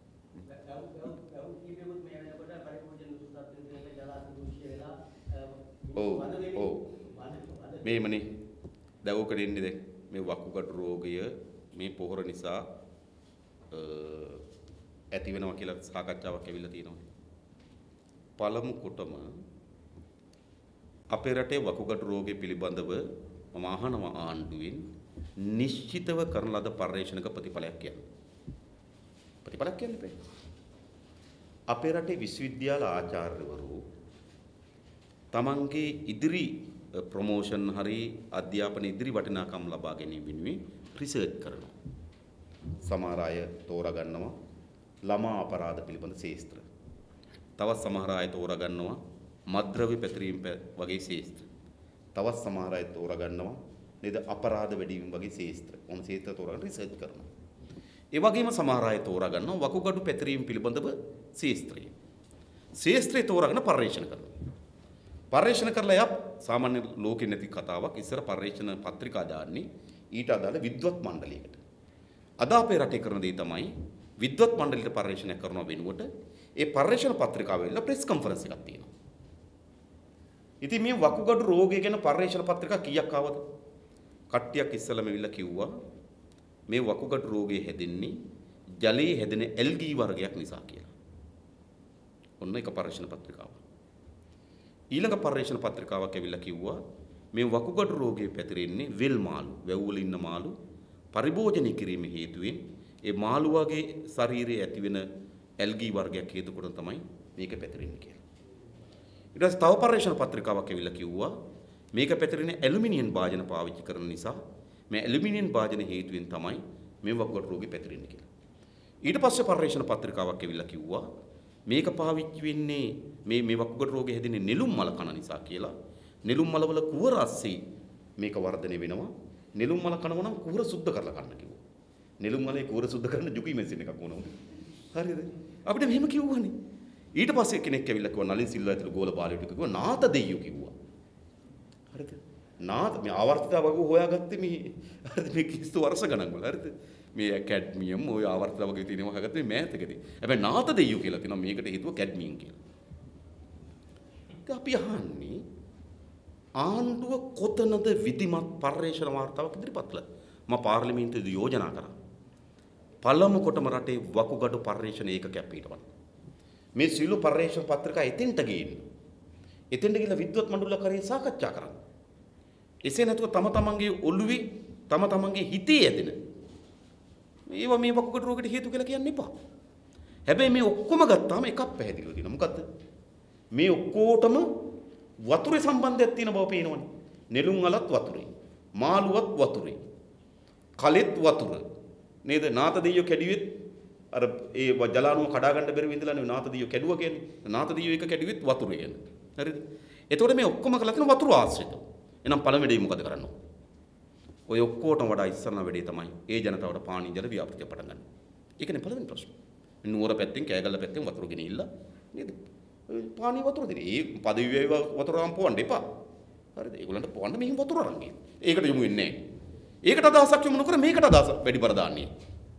ඔව් මේමනේ දවෝකට ඉන්නේ දැන් මේ වකුගඩු රෝගය මේ පොහොර නිසා ඇති වෙනවා කියලා සාකච්ඡාවක් ඇවිල්ලා තියෙනවා. පළමු කොටම අපේ රටේ වකුගඩු රෝගය පිළිබඳව මම අහනවා ආණ්ඩුවෙන් නිශ්චිතව කරන ලද පර්යේෂණක ප්‍රතිඵලයක් කියන්න. ප්‍රතිඵලයක් කියන්නේ බෑ. අපේ රටේ විශ්වවිද්‍යාල ආචාර්යවරු තමන්ගේ ඉදිරි ප්‍රොමෝෂන් හරි අධ්‍යාපන ඉදිරි වටිනාකම් ලබා ගැනීම වෙනුවෙන් රිසර්ච් කරනවා. සමහර අය තෝරා ගන්නවා ළමා අපරාධ පිළිබඳ ශාස්ත්‍ර. තවත් සමහර අය තෝරා ගන්නවා මද්ද්‍රව්‍ය පැතිරීම වගේ ශාස්ත්‍ර. තවත් සමහර අය තෝරා ගන්නවා නේද අපරාධ වැඩිවීම වගේ ශාස්ත්‍ර. මොන ශාස්ත්‍ර තෝරාගෙන රිසර්ච් කරනවා. ඒ වගේම සමහර අය තෝරා ගන්නවා වකුගඩු පැතිරීම පිළිබඳව ශාස්ත්‍රය. ශාස්ත්‍රය තෝරාගෙන පර්යේෂණ කරනවා. පර්යේෂණ කරලා යප් සාමාන්‍ය ලෝකේ නැති කතාවක් ඉස්සර පර්යේෂණ පත්‍රිකා දාන්නේ ඊට අදාළ විද්වත් මණ්ඩලයකට. අද අපේ රටේ කරන දේ තමයි විද්වත් මණ්ඩලයට පර්යේෂණ කරන වෙනුවට ඒ පර්යේෂණ පත්‍රිකාව වෙලා ප්‍රෙස් කොන්ෆරන්ස් එකක් තියෙනවා. ඉතින් මේ වකුගඩු රෝගය ගැන පර්යේෂණ පත්‍රිකා කීයක් ආවද? කට්ටියක් ඉස්සලම ඇවිල්ලා කිව්වා මේ වකුගඩු රෝගය හැදෙන්නේ ජලයේ හැදෙන ඇල්ගී වර්ගයක් නිසා කියලා. ඔන්න එක පර්යේෂණ පත්‍රිකාවක්. ඊළඟ පර්යේෂණ පත්‍රිකාවක් ඇවිල්ලා කිව්වා මේ වකුගඩු රෝගය පැතිරෙන්නේ වෙල් මාළු, වැව්වල ඉන්න මාළු පරිභෝජනය කිරීම හේතුවෙන් ඒ මාළුවාගේ ශරීරයේ ඇතිවෙන ඇල්ගී වර්ගයක් හේතු කොට තමයි මේක පැතිරෙන්නේ කියලා. ඊට පස්සේ තව පර්යේෂණ පත්‍රිකාවක් ඇවිල්ලා කිව්වා මේක පැතිරෙන ඇලුමිනියම් භාජන පාවිච්චි කරන නිසා මේ ඇලුමිනියම් භාජන හේතුවෙන් තමයි මේ වකුගඩු රෝගය පැතිරෙන්නේ කියලා. ඊට පස්සේ පර්යේෂණ පත්‍රිකාවක් ඇවිල්ලා කිව්වා මේක පාවිච්චි වෙන්නේ මේ වකුගඩු රෝගය හැදෙන්නේ නෙළුම් මල කන නිසා කියලා. නෙළුම් මල වල කුවර ASCII මේක වර්ධනය වෙනවා. නෙළුම් මල කනවා නම් කුවර සුද්ධ කරලා කන්න කිව්වා. නෙළුම් මලේ කුවර සුද්ධ කරන්න ජුකි මැෂින් එකක් ඕන උනේ. හරිද? අපිට මෙහෙම කිව්වනේ. ඊට පස්සේ කෙනෙක් ඇවිල්ලා කිව්වා නලින් සිල්වා ඇතුළු ගෝල බාලයෝ ටික කිව්වා නාත දෙයියෝ කිව්වා. හරිද? නාත මේ ආවර්තිතා වගේ හොයාගත්තේ මේ හරිද මේ කිස්තු වර්ෂ ගණන් වල හරිද? මේ කැඩ්මියම් ඔය ආවර්තිතා වගේ තියෙනවා හොයාගත්තේ මෑතකදී. හැබැයි නාත දෙයියෝ කියලා තියෙනවා මේකට හේතුව කැඩ්මියම් කියලා. ඉතින් අපි අහන්නේ ආණ්ඩුව කොතනද විධිමත් පර්යේෂණ වාර්තාවක් ඉදිරිපත් කළා? මම පාර්ලිමේන්තුවේදී යෝජනා කරා. පළමු කොටම රටේ වකුගඩු පර්යේෂණ ඒකකයක් පිටවන්න. මේ සියලු පර්යේෂණ පත්‍රිකා එතෙන්ට ගේන්න. එතෙන්ට ගිහලා විද්වත් මණ්ඩල කරේ සාකච්ඡා කරන්න. එසේ නැතුව තම තමන්ගේ ඔළුවේ තම තමන්ගේ හිතේ ඇදෙන මේවා මේ වකුගඩු රෝගයට හේතු කියලා කියන්න එපා. හැබැයි මේ ඔක්කොම ගත්තාම එකක් පැහැදිලිව තියෙනවා. මොකද්ද? මේ ඔක්කොටම වතුරේ සම්බන්ධයක් තියෙන බව පේනවනේ. නෙළුම් වලත් වතුරේ. මාළුවත් වතුරේ. කලෙත් වතුර. නේද? නාත දෙයියෝ කැඩුවෙත් අර ඒ ජලානුව කඩා ගන්න බැරුව ඉඳලානේ නාත දෙයියෝ කැඩුවා කියන්නේ. නාත දෙයියෝ එක කැඩුවෙත් වතුරේ කියන්නේ. හරිද? එතකොට මේ ඔක්කොම කරලා තියෙන වතුර ආශ්‍රිතව. එහෙනම් පළවෙනි මොකද කරන්න ඕන? ඔය ඔක්කොටම වඩා ඉස්සරන වැඩේ තමයි ඒ ජනතාවට පානීය ජල ව්‍යාපෘතිය පටන් ගන්න. ඒකනේ පළවෙනි ප්‍රශ්නේ. නුවර පැත්තෙන් කෑගල්ල පැත්තෙන් වතුර ගෙනිහිල්ලා නේද? පානීය වතුර දෙන්නේ. ඒ පදවි වතුර අරන් පොවන්න එපා. හරිද? ඒගොල්ලන්ට පොවන්න මෙහිම වතුර අරන් ගිහින්. ඒකට යමු වෙන්නේ නැහැ. ඒකට අදහසක් යමු නොකර මේකට අදහස වැඩි බර දාන්නේ.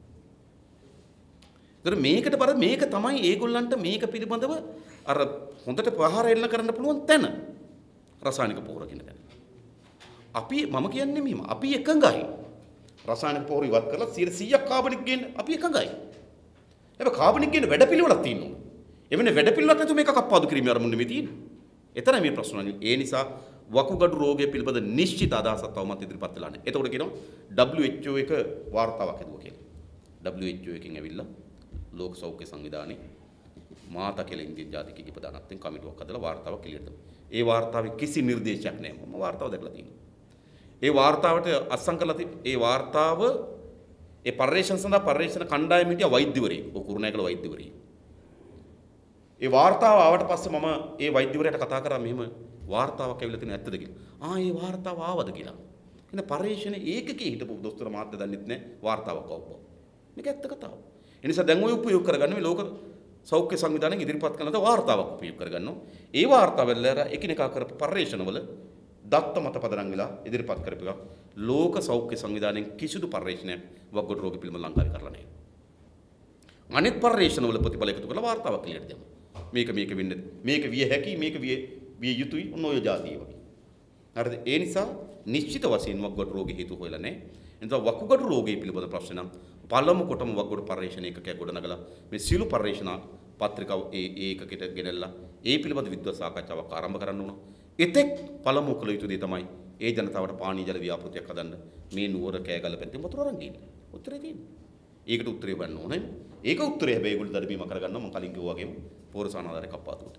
ඒතර මේකට බර මේක තමයි ඒගොල්ලන්ට මේක පිළිබඳව අර හොඳට ප්‍රහාර එල්ල කරන්න පුළුවන් තැන. රසායනික පොහොර කියන තැන. අපි මම කියන්නේ මෙහිම අපි එකඟයි. රසායනික පොහොර ඉවත් කරලා 100ක් කාබනික් ගේන්න අපි එකඟයි. හැබැයි කාබනික් ගේන්න වැඩපිළිවෙලක් තියෙනවා. එවනේ වැඩපිළිවෙලක් නැතුව මේක කප්පාදු කිරීමේ අරමුණ නෙමෙයි තියෙන්නේ. එතරම් මේ ප්‍රශ්න වලින් ඒ නිසා වකුගඩු රෝගය පිළිබඳ නිශ්චිත අදහසක් තවමත් ඉදිරිපත් වෙලා නැහැ. එතකොට කියනවා WHO එක වාර්තාවක් හදුවා කියලා. WHO එකෙන් ඇවිල්ලා ලෝක සෞඛ්‍ය සංවිධානයේ මාතා කියලා ඉන්දියන් ජාතිකයෙක් ප්‍රධානත්වයෙන් කමිටුවක් හදලා වාර්තාවක් එළියට දැම්මා. ඒ වාර්තාවේ කිසි නිර්දේශයක් නැහැ. මම වාර්තාව දැකලා තියෙනවා. ඒ වාර්තාවට අත්සන් කරලා ඒ වාර්තාව ඒ පර්යේෂණ සඳහා පර්යේෂණ කණ්ඩායම හිටිය වෛද්‍යවරයෙක්. ඔය කුරුණෑගල වෛද්‍යවරයෙක්. ඒ වාර්තාව ආවට පස්සේ මම ඒ වෛද්‍යවරයාට කතා කරා මෙහෙම වාර්තාවක් ඇවිල්ලා තියෙන ඇත්තද කියලා. ඒ වාර්තාව ආවද කියලා. එන පර්යේෂණ ඒකකේ හිටපු දොස්තර මහත්තයා දන්නෙත් නැහැ වාර්තාවක් ආවව. මේක ඇත්ත කතාවක්. ඒ නිසා දැන් ඔය උපයෝග කරගන්න මේ ලෝක සෞඛ්‍ය සංවිධානයෙන් ඉදිරිපත් කරන වාර්තාවක් උපයෝග කරගන්නවා. ඒ වාර්තාවල එකිනෙකා කරපු පර්යේෂණවල දත්ත මත පදනම් වෙලා ඉදිරිපත් කරපු එක ලෝක සෞඛ්‍ය සංවිධානයෙන් කිසිදු පර්යේෂණයක් වකුගඩු රෝග පිළිබඳව ලංකාවේ කරලා නැහැ. අනෙක් පර්යේෂණවල ප්‍රතිඵල එකතු කරලා වාර්තාවක් එළියට දැම්මා. මේක වෙන්නේ මේක විය හැකි මේක විය යුතුයි ඔය જાතිය වගේ. හරිද? ඒ නිසා නිශ්චිත වශයෙන් වකුගඩු රෝගී හේතු හොයලා නැහැ. එනිසා වකුගඩු රෝගී පිළිබඳ ප්‍රශ්න නම් පළමු කොටම වකුගඩු පර්යේෂණ ඒකකයක් ගොඩනගලා මේ සියලු පර්යේෂණ පත්‍රිකාව ඒ ඒකකට ගෙනල්ලා ඒ පිළිබඳ විද්වත් සාකච්ඡාවක් ආරම්භ කරන්න ඕන. එතෙක් පළමු කළ යුතු දේ තමයි ඒ ජනතාවට පානීය ජල ව්‍යාපෘතියක් හදන්න මේ නුවර කෑගල්ල පැත්තෙන් වතුර අරන් ගිහින්. උත්තරේ තියෙන්නේ. ඒකට උත්තරේ ගන්න ඕනේ. ඒක උත්තරේ හැබැයි ඒගොල්ලෝ ධර්මීම කරගන්නවා මම කලින් කිව්වා වගේම පෝරසාන ආධාරය කප්පාදුවට.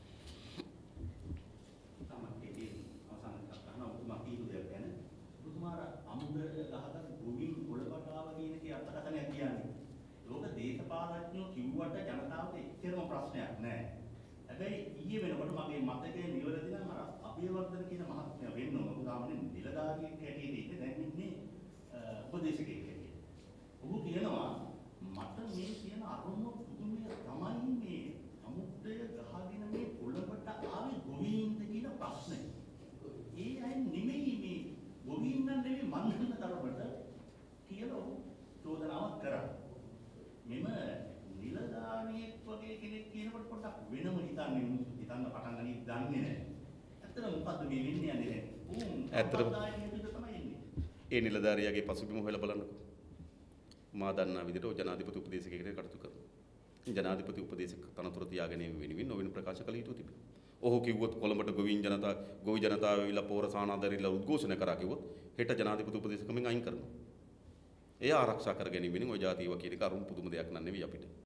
දේශපාලඥයෝ කිව්වට ජනතාවට එච්චරම ප්‍රශ්නයක් නැහැ. හැබැයි ඊයේ වෙනකොට මගේ මතකයේ නිවැරදි නම් අර අභිවර්ධන කියන මහත්මයා වෙන්න ඕන. උදාහරණයක් නිලධාරියෙක් හැටියට ඉන්නේ දැන් ඉන්නේ උපදේශකයෙක් හැටියට. ඔහු කියනවා මට මේ කියන අරුම පුදුමය තමයි මේ සමුද්‍රය ගහගෙන මේ පොළොවට ආවේ ගොවීන්ද කියන ප්‍රශ්නේ. ඒ අය නෙමෙයි මේ ගොවීන් නම් නෙමෙයි මන්හන තරමට කියලා ඔහු චෝදනාවක් කරා. මෙම නිලධාරියෙක් වගේ කෙනෙක් කියනකොට පොඩ්ඩක් වෙනම හිතන්න පටන් ගන්නේ දන්නේ නැහැ. ඇත්තටම මොකද්ද මේ වෙන්නේ යන්නේ? ඇත්තටම ඒ නිලධාරියාගේ පසුබිම හොයලා බලන්නකෝ. මා දන්නා විදිහට ජනාධිපති උපදේශකයෙකුට කටයුතු කරනවා. ජනාධිපති උපදේශක තනතුර තියාගැනීම වෙනුවෙන් නොවන ප්‍රකාශ කළ යුතු තිබෙනවා. ඔහු කිව්වොත් කොළඹට ගොවි ජනතාව ඇවිල්ලා පෝරසානාදරිලා උද්ඝෝෂණ කරා කිව්වොත් හෙට ජනාධිපති උපදේශකමෙන් අයින් කරනවා. ඒ ආරක්ෂා කර ගැනීම වෙනුවෙන් ওই ජාතිව කියන එක අරුම් පුදුම දෙයක් නන් නෙවෙයි අපිට.